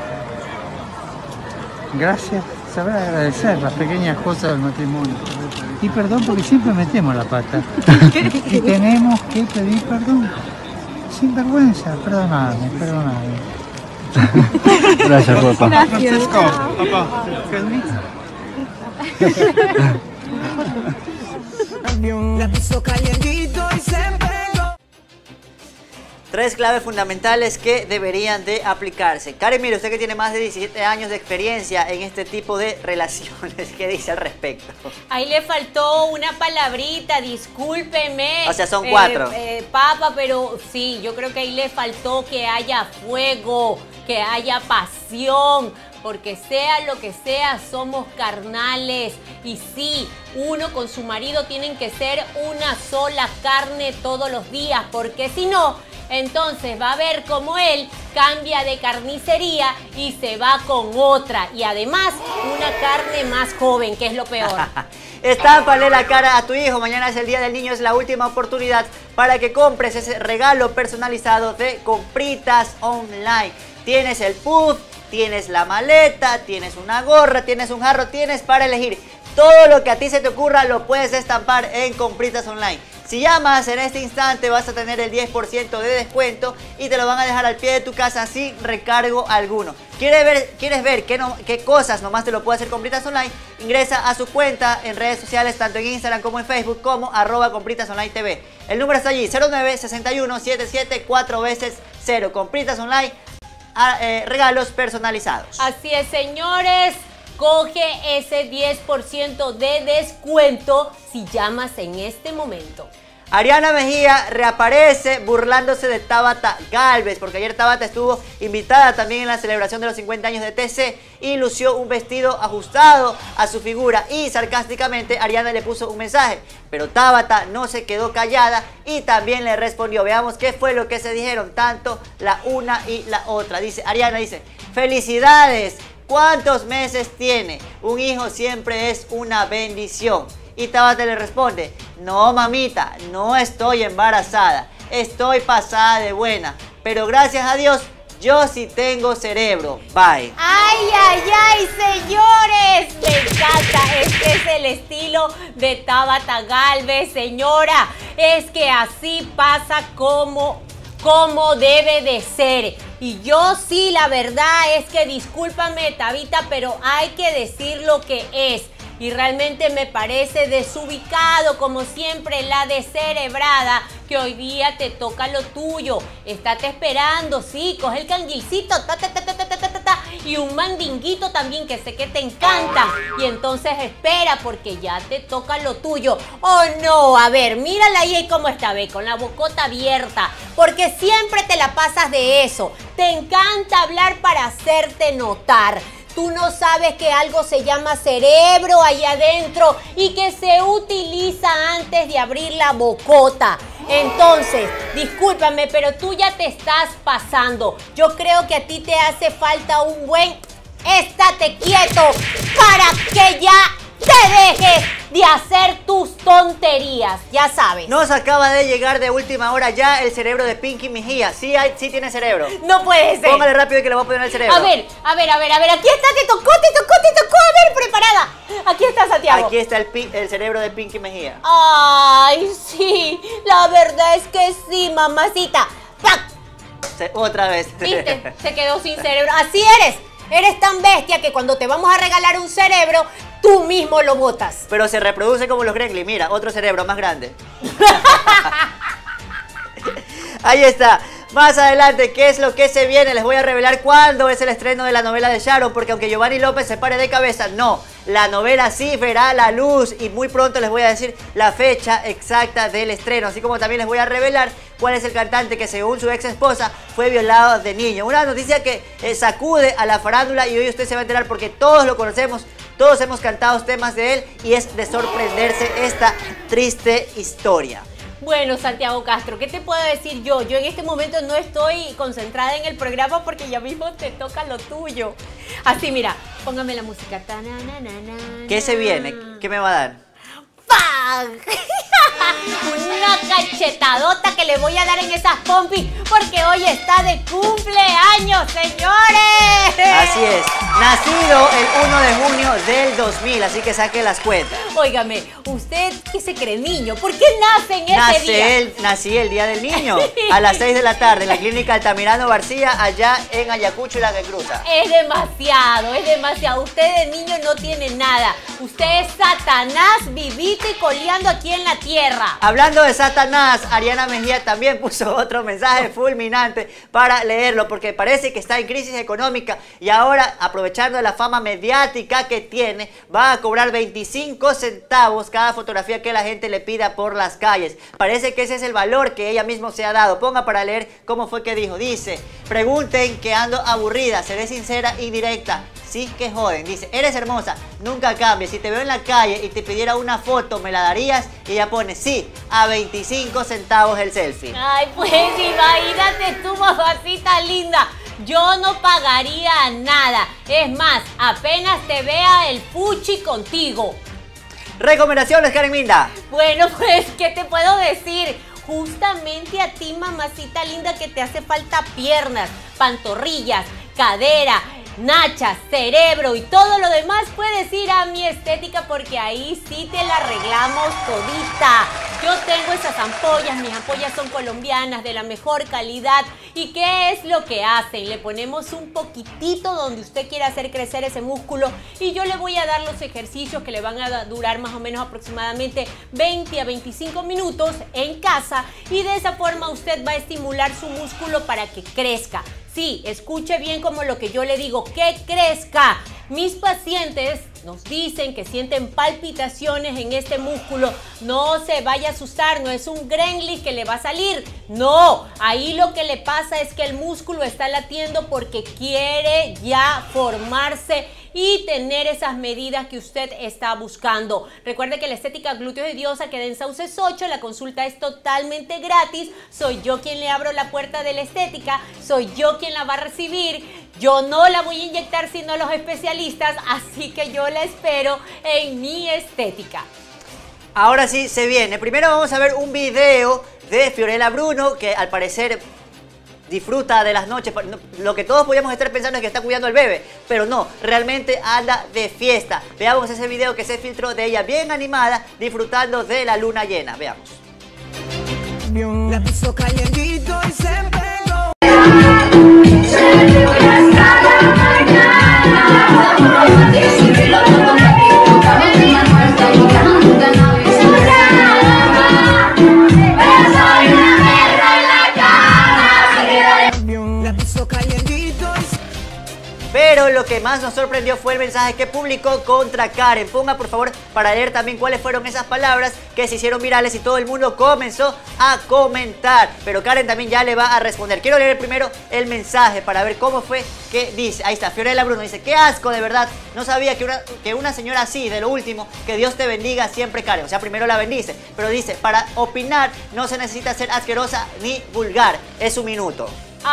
Gracias, saber agradecer las pequeñas cosas del matrimonio. Y perdón porque siempre metemos la pata. Y tenemos que pedir perdón. Sin vergüenza, perdóname. Gracias, papá. Gracias. Francisco, papá. La puso calientito y se pegó. 3 claves fundamentales que deberían de aplicarse. Karen, mire, usted que tiene más de 17 años de experiencia en este tipo de relaciones, ¿qué dice al respecto? Ahí le faltó una palabrita, discúlpeme. O sea, son 4. Papa, pero sí, yo creo que ahí le faltó que haya fuego, que haya pasión. Porque sea lo que sea, somos carnales. Y sí, uno con su marido tienen que ser una sola carne todos los días. Porque si no, entonces va a ver cómo él cambia de carnicería y se va con otra. Y además, una carne más joven, que es lo peor. Estámpale la cara a tu hijo. Mañana es el Día del Niño, es la última oportunidad para que compres ese regalo personalizado de Compritas Online. Tienes el puff, tienes la maleta, tienes una gorra, tienes un jarro, tienes para elegir. Todo lo que a ti se te ocurra lo puedes estampar en Compritas Online. Si llamas en este instante vas a tener el 10% de descuento y te lo van a dejar al pie de tu casa sin recargo alguno. ¿Quieres ver qué cosas nomás te lo puede hacer Compritas Online? Ingresa a su cuenta en redes sociales, tanto en Instagram como en Facebook, como @CompritasOnlineTV. El número está allí, 096177 Compritas Online, regalos personalizados. Así es, señores. Coge ese 10% de descuento si llamas en este momento. Ariana Mejía reaparece burlándose de Tabata Galvez, porque ayer Tabata estuvo invitada también en la celebración de los 50 años de TC y lució un vestido ajustado a su figura y sarcásticamente Ariana le puso un mensaje, pero Tabata no se quedó callada y también le respondió. Veamos qué fue lo que se dijeron tanto la una y la otra. Dice Ariana, felicidades, ¿cuántos meses tiene? Un hijo siempre es una bendición. Y Tabata le responde, no mamita, no estoy embarazada, estoy pasada de buena, pero gracias a Dios Yo sí tengo cerebro. Bye. ¡Ay, ay, ay, señores! Me encanta. Este es el estilo de Tabata Galvez, señora. Es que así pasa como debe de ser. Y yo sí, la verdad es que discúlpame, Tabita, pero hay que decir lo que es. Y realmente me parece desubicado, como siempre, la descerebrada, que hoy día te toca lo tuyo. Estate esperando, sí, coge el canguilcito, y un mandinguito también, que sé que te encanta. Y entonces espera, porque ya te toca lo tuyo. ¡Oh, no! A ver, mírala ahí cómo está, ve, con la bocota abierta. Porque siempre te la pasas de eso. Te encanta hablar para hacerte notar. Tú no sabes que algo se llama cerebro ahí adentro y que se utiliza antes de abrir la bocota. Entonces, discúlpame, pero tú ya te estás pasando. Yo creo que a ti te hace falta un buen estate quieto para que ya te dejes de hacer tus tonterías, ya sabes. Nos acaba de llegar de última hora ya el cerebro de Pinky Mejía. Sí tiene cerebro. No puede ser. Póngale rápido que le voy a poner el cerebro. A ver. Aquí está, te tocó. A ver, preparada. Aquí está, Santiago. Aquí está el cerebro de Pinky Mejía. Ay, sí. La verdad es que sí, mamacita. ¡Pac! Otra vez. ¿Viste? Se quedó sin cerebro. Así eres. Eres tan bestia que cuando te vamos a regalar un cerebro, tú mismo lo botas. Pero se reproduce como los Gremlins. Mira, otro cerebro más grande. Ahí está. Más adelante, ¿qué es lo que se viene? Les voy a revelar cuándo es el estreno de la novela de Sharon, porque aunque Giovanni López se pare de cabeza, no. La novela sí verá la luz y muy pronto les voy a decir la fecha exacta del estreno. Así como también les voy a revelar cuál es el cantante que, según su ex esposa, fue violado de niño. Una noticia que sacude a la farándula y hoy usted se va a enterar porque todos lo conocemos. Todos hemos cantado temas de él y es de sorprenderse esta triste historia. Bueno, Santiago Castro, ¿qué te puedo decir yo? Yo en este momento no estoy concentrada en el programa porque ya mismo te toca lo tuyo. Así, mira, póngame la música. ¿Qué se viene? ¿Qué me va a dar? ¡Pam! Una cachetadota que le voy a dar en esas pompis porque hoy está de cumpleaños, señores. Así es, nacido el 1 de junio del 2000, así que saque las cuentas. Óigame, ¿usted qué se cree, niño? ¿Por qué nace en ese día? Nací el día del niño, a las 6 de la tarde en la clínica Altamirano García, allá en Ayacucho y la que cruza. Es demasiado, es demasiado. Usted de niño no tiene nada. Usted es Satanás vivito y coleando aquí en la tierra. Hablando de Satanás, Ariana Mejía también puso otro mensaje fulminante para leerlo, porque parece que está en crisis económica y ahora, aprovechando la fama mediática que tiene, va a cobrar 25 centavos cada fotografía que la gente le pida por las calles. Parece que ese es el valor que ella misma se ha dado. Ponga para leer cómo fue que dijo. Dice: pregunten que ando aburrida, seré sincera y directa. Sí que joden. Dice: eres hermosa, nunca cambies. Si te veo en la calle y te pidiera una foto, ¿me la darías? Y ella pone: sí, a 25 centavos el selfie. Ay, pues imagínate tú, mamacita linda. Yo no pagaría nada. Es más, apenas te vea el puchi contigo. Recomendaciones, Karen Minda. Bueno, pues, ¿qué te puedo decir? Justamente a ti, mamacita linda, que te hace falta piernas, pantorrillas, cadera, nachas, cerebro y todo lo demás, puedes ir a Mi Estética porque ahí sí te la arreglamos todita. Yo tengo esas ampollas, mis ampollas son colombianas de la mejor calidad. ¿Y qué es lo que hacen? Le ponemos un poquitito donde usted quiera hacer crecer ese músculo y yo le voy a dar los ejercicios que le van a durar más o menos aproximadamente 20 a 25 minutos en casa y de esa forma usted va a estimular su músculo para que crezca. Sí, escuche bien como lo que yo le digo, que crezca. Mis pacientes nos dicen que sienten palpitaciones en este músculo. No se vaya a asustar, no es un gremlin que le va a salir. No, ahí lo que le pasa es que el músculo está latiendo porque quiere ya formarse y tener esas medidas que usted está buscando. Recuerde que la Estética Glúteos de Diosa queda en Sauces 8, la consulta es totalmente gratis. Soy yo quien le abro la puerta de la estética, soy yo quien la va a recibir. Yo no la voy a inyectar sino los especialistas, así que yo la espero en Mi Estética. Ahora sí se viene. Primero vamos a ver un video de Fiorella Bruno, que al parecer disfruta de las noches. Lo que todos podíamos estar pensando es que está cuidando al bebé, pero no, realmente anda de fiesta. Veamos ese video que se filtró de ella bien animada, disfrutando de la luna llena. Veamos. La puso calientito y se pegó. Pero lo que más nos sorprendió fue el mensaje que publicó contra Karen. Ponga por favor para leer también cuáles fueron esas palabras que se hicieron virales y todo el mundo comenzó a comentar. Pero Karen también ya le va a responder. Quiero leer primero el mensaje para ver cómo fue que dice. Ahí está, Fiorella Bruno dice: qué asco, de verdad. No sabía que una señora así, de lo último, que Dios te bendiga siempre, Karen. O sea, primero la bendice. Pero dice: para opinar no se necesita ser asquerosa ni vulgar. Es un minuto.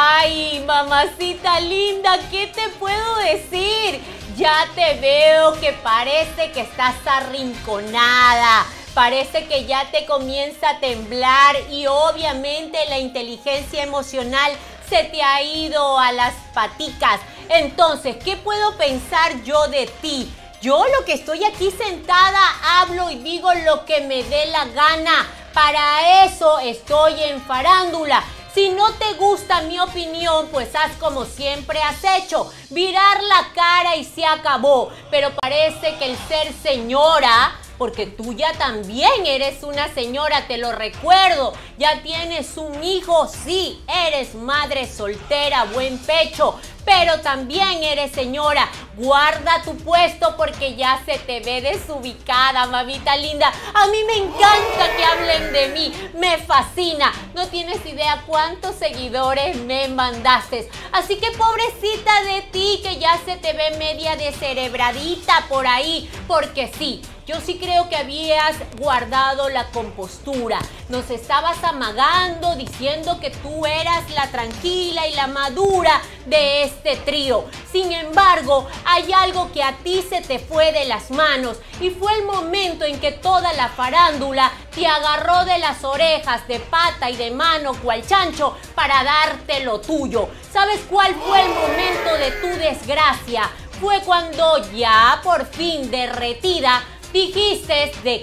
Ay, mamacita linda, ¿qué te puedo decir? Ya te veo que parece que estás arrinconada. Parece que ya te comienza a temblar y obviamente la inteligencia emocional se te ha ido a las paticas. Entonces, ¿qué puedo pensar yo de ti? Yo lo que estoy aquí sentada, hablo y digo lo que me dé la gana. Para eso estoy en Farándula. Si no te gusta mi opinión, pues haz como siempre has hecho, virar la cara y se acabó. Pero parece que el ser señora, porque tú ya también eres una señora, te lo recuerdo, ya tienes un hijo, sí, eres madre soltera, buen pecho, pero también eres señora. Guarda tu puesto porque ya se te ve desubicada, mamita linda. A mí me encanta que hablen de mí, me fascina. No tienes idea cuántos seguidores me mandaste. Así que pobrecita de ti, que ya se te ve media descerebradita por ahí, porque sí, yo sí creo que habías guardado la compostura. Nos estabas amagando, diciendo que tú eras la tranquila y la madura de este trío. Sin embargo, hay algo que a ti se te fue de las manos y fue el momento en que toda la farándula te agarró de las orejas, de pata y de mano cual chancho para darte lo tuyo. ¿Sabes cuál fue el momento de tu desgracia? Fue cuando ya por fin derretida dijiste de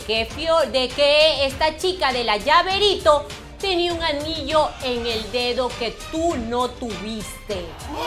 que esta chica de la llaverito tenía un anillo en el dedo que tú no tuviste,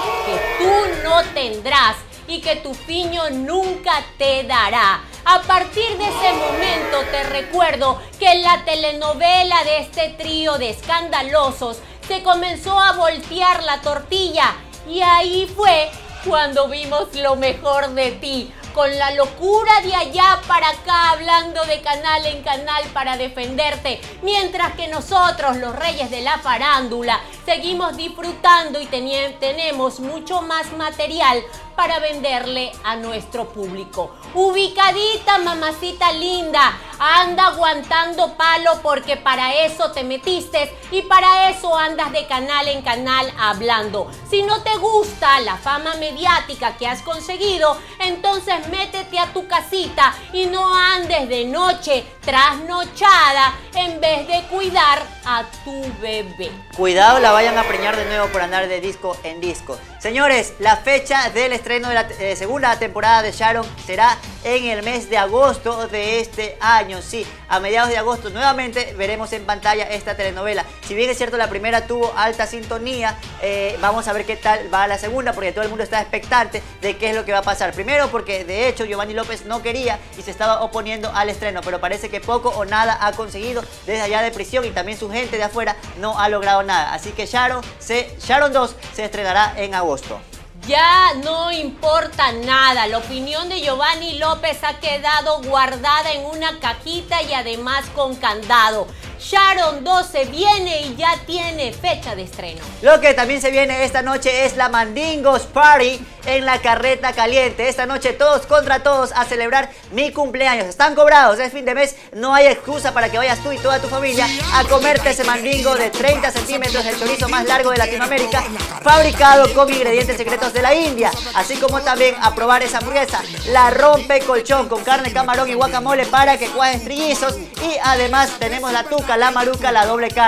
que tú no tendrás y que tu piño nunca te dará. A partir de ese momento te recuerdo que en la telenovela de este trío de escandalosos se comenzó a voltear la tortilla y ahí fue cuando vimos lo mejor de ti. Con la locura de allá para acá, hablando de canal en canal para defenderte, mientras que nosotros, los reyes de la farándula, seguimos disfrutando y tenemos mucho más material para venderle a nuestro público. Ubicadita, mamacita linda, anda aguantando palo porque para eso te metiste y para eso andas de canal en canal hablando. Si no te gusta la fama mediática que has conseguido, entonces métete a tu casita y no andes de noche trasnochada en vez de cuidar a tu bebé. Cuidado, la vayan a preñar de nuevo por andar de disco en disco. Señores, la fecha del estreno de la segunda temporada de Sharon será en el mes de agosto de este año. Sí, a mediados de agosto nuevamente veremos en pantalla esta telenovela. Si bien es cierto la primera tuvo alta sintonía, vamos a ver qué tal va la segunda, porque todo el mundo está expectante de qué es lo que va a pasar. Primero porque de hecho Giovanni López no quería y se estaba oponiendo al estreno, pero parece que poco o nada ha conseguido desde allá de prisión y también su gente de afuera no ha logrado nada. Así que Sharon 2 se estrenará en agosto. Ya no importa nada, la opinión de Giovanni López ha quedado guardada en una cajita y además con candado. Sharon 2 se viene y ya tiene fecha de estreno. Lo que también se viene esta noche es la Mandingos Party en la Carreta Caliente. Esta noche todos contra todos a celebrar mi cumpleaños. Están cobrados, es fin de mes, no hay excusa para que vayas tú y toda tu familia a comerte ese mandingo de 30 centímetros, el chorizo más largo de Latinoamérica, fabricado con ingredientes secretos de la India, así como también a probar esa hamburguesa, la rompe colchón con carne, camarón y guacamole para que cuajes trillizos, y además tenemos la tuca, la maruca, la doble carne.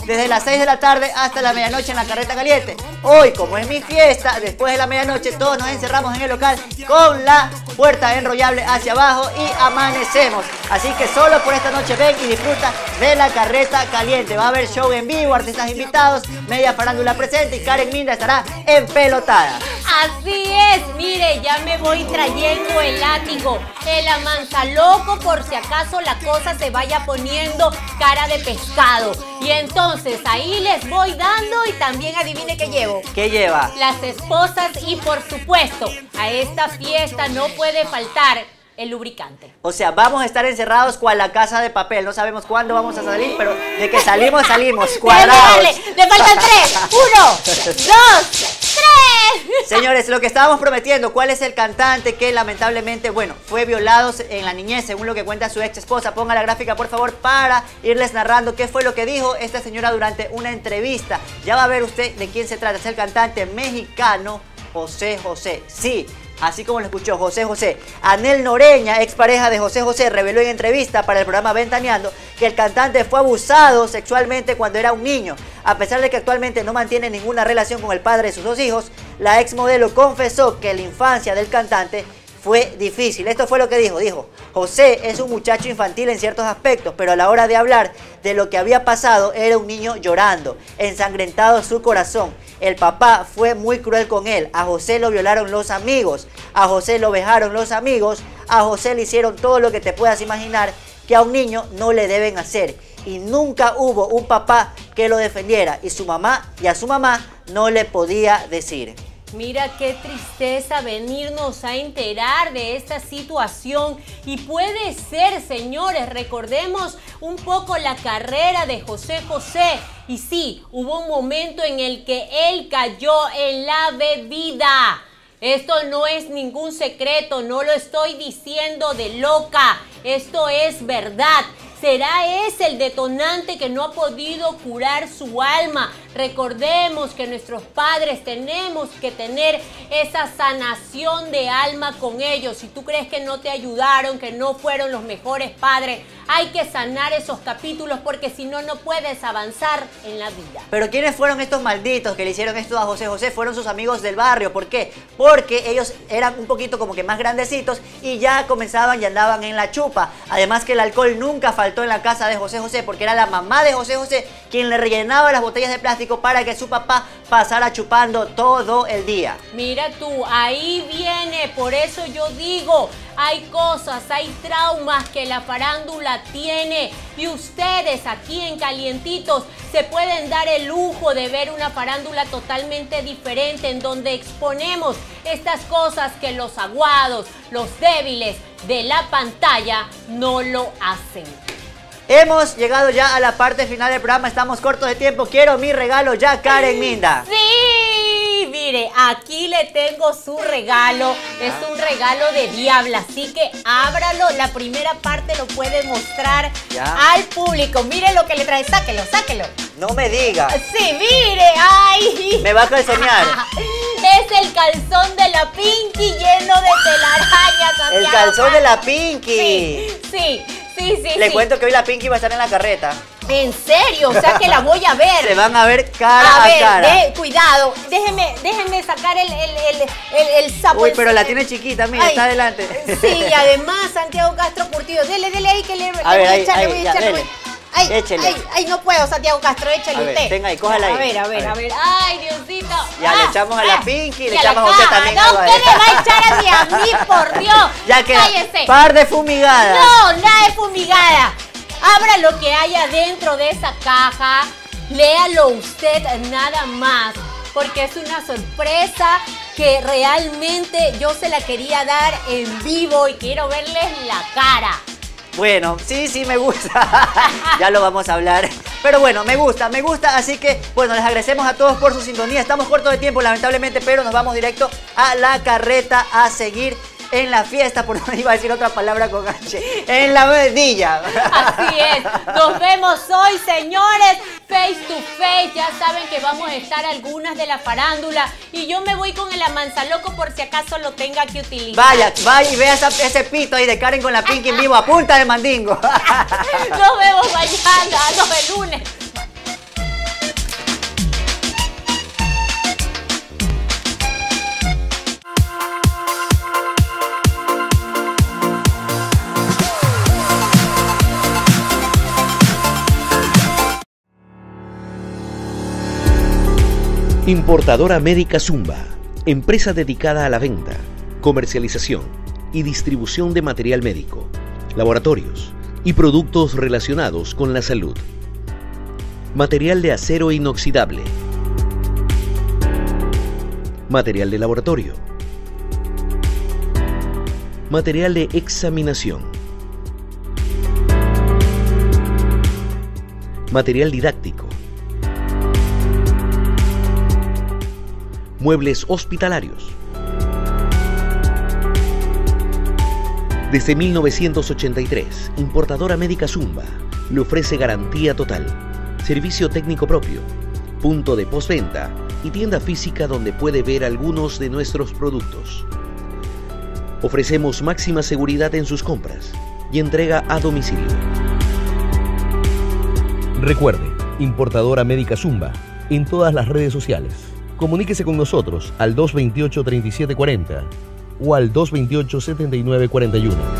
desde las 6 de la tarde hasta la medianoche en la Carreta Caliente. Hoy, como es mi fiesta, después de la medianoche todos nos encerramos en el local con la puerta enrollable hacia abajo y amanecemos. Así que solo por esta noche ven y disfruta de la Carreta Caliente. Va a haber show en vivo, artistas invitados, media farándula presente y Karen Minda estará empelotada. Así es, mire, ya me voy trayendo el látigo, el amanzaloco por si acaso la cosa se vaya poniendo cara de pescado. Y entonces ahí les voy dando y también adivine qué llevo. ¿Qué lleva? Las esposas y por supuesto, a esta fiesta no puede faltar el lubricante. O sea, vamos a estar encerrados cual la Casa de Papel. No sabemos cuándo vamos a salir, pero de que salimos, salimos. Cuadrados. Dale, le faltan 3. 1, 2, 3. Señores, lo que estábamos prometiendo, ¿cuál es el cantante que lamentablemente, bueno, fue violado en la niñez, según lo que cuenta su ex esposa? Ponga la gráfica, por favor, para irles narrando qué fue lo que dijo esta señora durante una entrevista. Ya va a ver usted de quién se trata. Es el cantante mexicano José José. Sí, así como lo escuchó, José José. Anel Noreña, expareja de José José, reveló en entrevista para el programa Ventaneando que el cantante fue abusado sexualmente cuando era un niño. A pesar de que actualmente no mantiene ninguna relación con el padre de sus 2 hijos, la exmodelo confesó que la infancia del cantante fue difícil. Esto fue lo que dijo. Dijo, José es un muchacho infantil en ciertos aspectos, pero a la hora de hablar de lo que había pasado, era un niño llorando, ensangrentado su corazón. El papá fue muy cruel con él. A José lo violaron los amigos, a José lo vejaron los amigos, a José le hicieron todo lo que te puedas imaginar que a un niño no le deben hacer. Y nunca hubo un papá que lo defendiera, y a su mamá no le podía decir. Mira qué tristeza venirnos a enterar de esta situación. Y puede ser, señores, recordemos un poco la carrera de José José. Y sí, hubo un momento en el que él cayó en la bebida. Esto no es ningún secreto, no lo estoy diciendo de loca. Esto es verdad. ¿Será ese el detonante que no ha podido curar su alma? Recordemos que nuestros padres tenemos que tener esa sanación de alma con ellos. Si tú crees que no te ayudaron, que no fueron los mejores padres, hay que sanar esos capítulos porque si no, no puedes avanzar en la vida. Pero ¿quiénes fueron estos malditos que le hicieron esto a José José? Fueron sus amigos del barrio. ¿Por qué? Porque ellos eran un poquito como que más grandecitos y ya comenzaban y andaban en la chupa. Además que el alcohol nunca faltó en la casa de José José porque era la mamá de José José quien le rellenaba las botellas de plástico para que su papá pasara chupando todo el día. Mira tú, ahí viene, por eso yo digo, hay cosas, hay traumas que la farándula tiene y ustedes aquí en Calientitos se pueden dar el lujo de ver una farándula totalmente diferente en donde exponemos estas cosas que los aguados, los débiles de la pantalla no lo hacen. Hemos llegado ya a la parte final del programa, estamos cortos de tiempo. Quiero mi regalo ya, Karen Minda. Sí, mire, aquí le tengo su regalo. Es un regalo de Diabla, así que ábralo. La primera parte lo puede mostrar al público. Mire lo que le trae, sáquelo, sáquelo. No me diga. Sí, mire, ay. Me va a calzonear. Es el calzón de la Pinky lleno de telarañas. El calzón de la Pinky. Sí. Le cuento que hoy la Pinky va a estar en la carreta. ¿En serio? O sea que la voy a ver. Se van a ver cara a cara. Cuidado, déjenme sacar el sapo. Uy, pero la tiene chiquita, mira, está adelante. Sí, y además Santiago Castro Curtido. Dele ahí que le voy a echar. Échele. Ay, no puedo, Santiago Castro, échale usted. Tenga ahí, cójala ahí. A ver. Ay, Diosito. Ya le echamos a la Pinky y le echamos a usted también. No, ¿qué le va a echar a mí, por Dios? Ya queda. Cállese. Par de fumigadas. No, nada de fumigada. Abra lo que hay adentro de esa caja. Léalo usted nada más. Porque es una sorpresa que realmente yo se la quería dar en vivo y quiero verles la cara. Bueno, sí, me gusta. Ya lo vamos a hablar. Pero bueno, me gusta. Así que, bueno, les agradecemos a todos por su sintonía. Estamos cortos de tiempo, lamentablemente, pero nos vamos directo a la carreta a seguir en la fiesta, por no iba a decir otra palabra con H, en la vedilla. Así es. Nos vemos hoy, señores, face to face. Ya saben que vamos a estar algunas de la farándula y yo me voy con el amanzaloco por si acaso lo tenga que utilizar. Vaya y vea ese pito ahí de Karen con la Pinky en vivo a punta de mandingo. Nos vemos mañana, el lunes. Importadora Médica Zumba, empresa dedicada a la venta, comercialización y distribución de material médico, laboratorios y productos relacionados con la salud. Material de acero inoxidable, material de laboratorio, material de examinación, material didáctico, muebles hospitalarios. Desde 1983, Importadora Médica Zumba le ofrece garantía total, servicio técnico propio, punto de postventa y tienda física donde puede ver algunos de nuestros productos. Ofrecemos máxima seguridad en sus compras y entrega a domicilio. Recuerde, Importadora Médica Zumba en todas las redes sociales. Comuníquese con nosotros al 228-3740 o al 228-7941.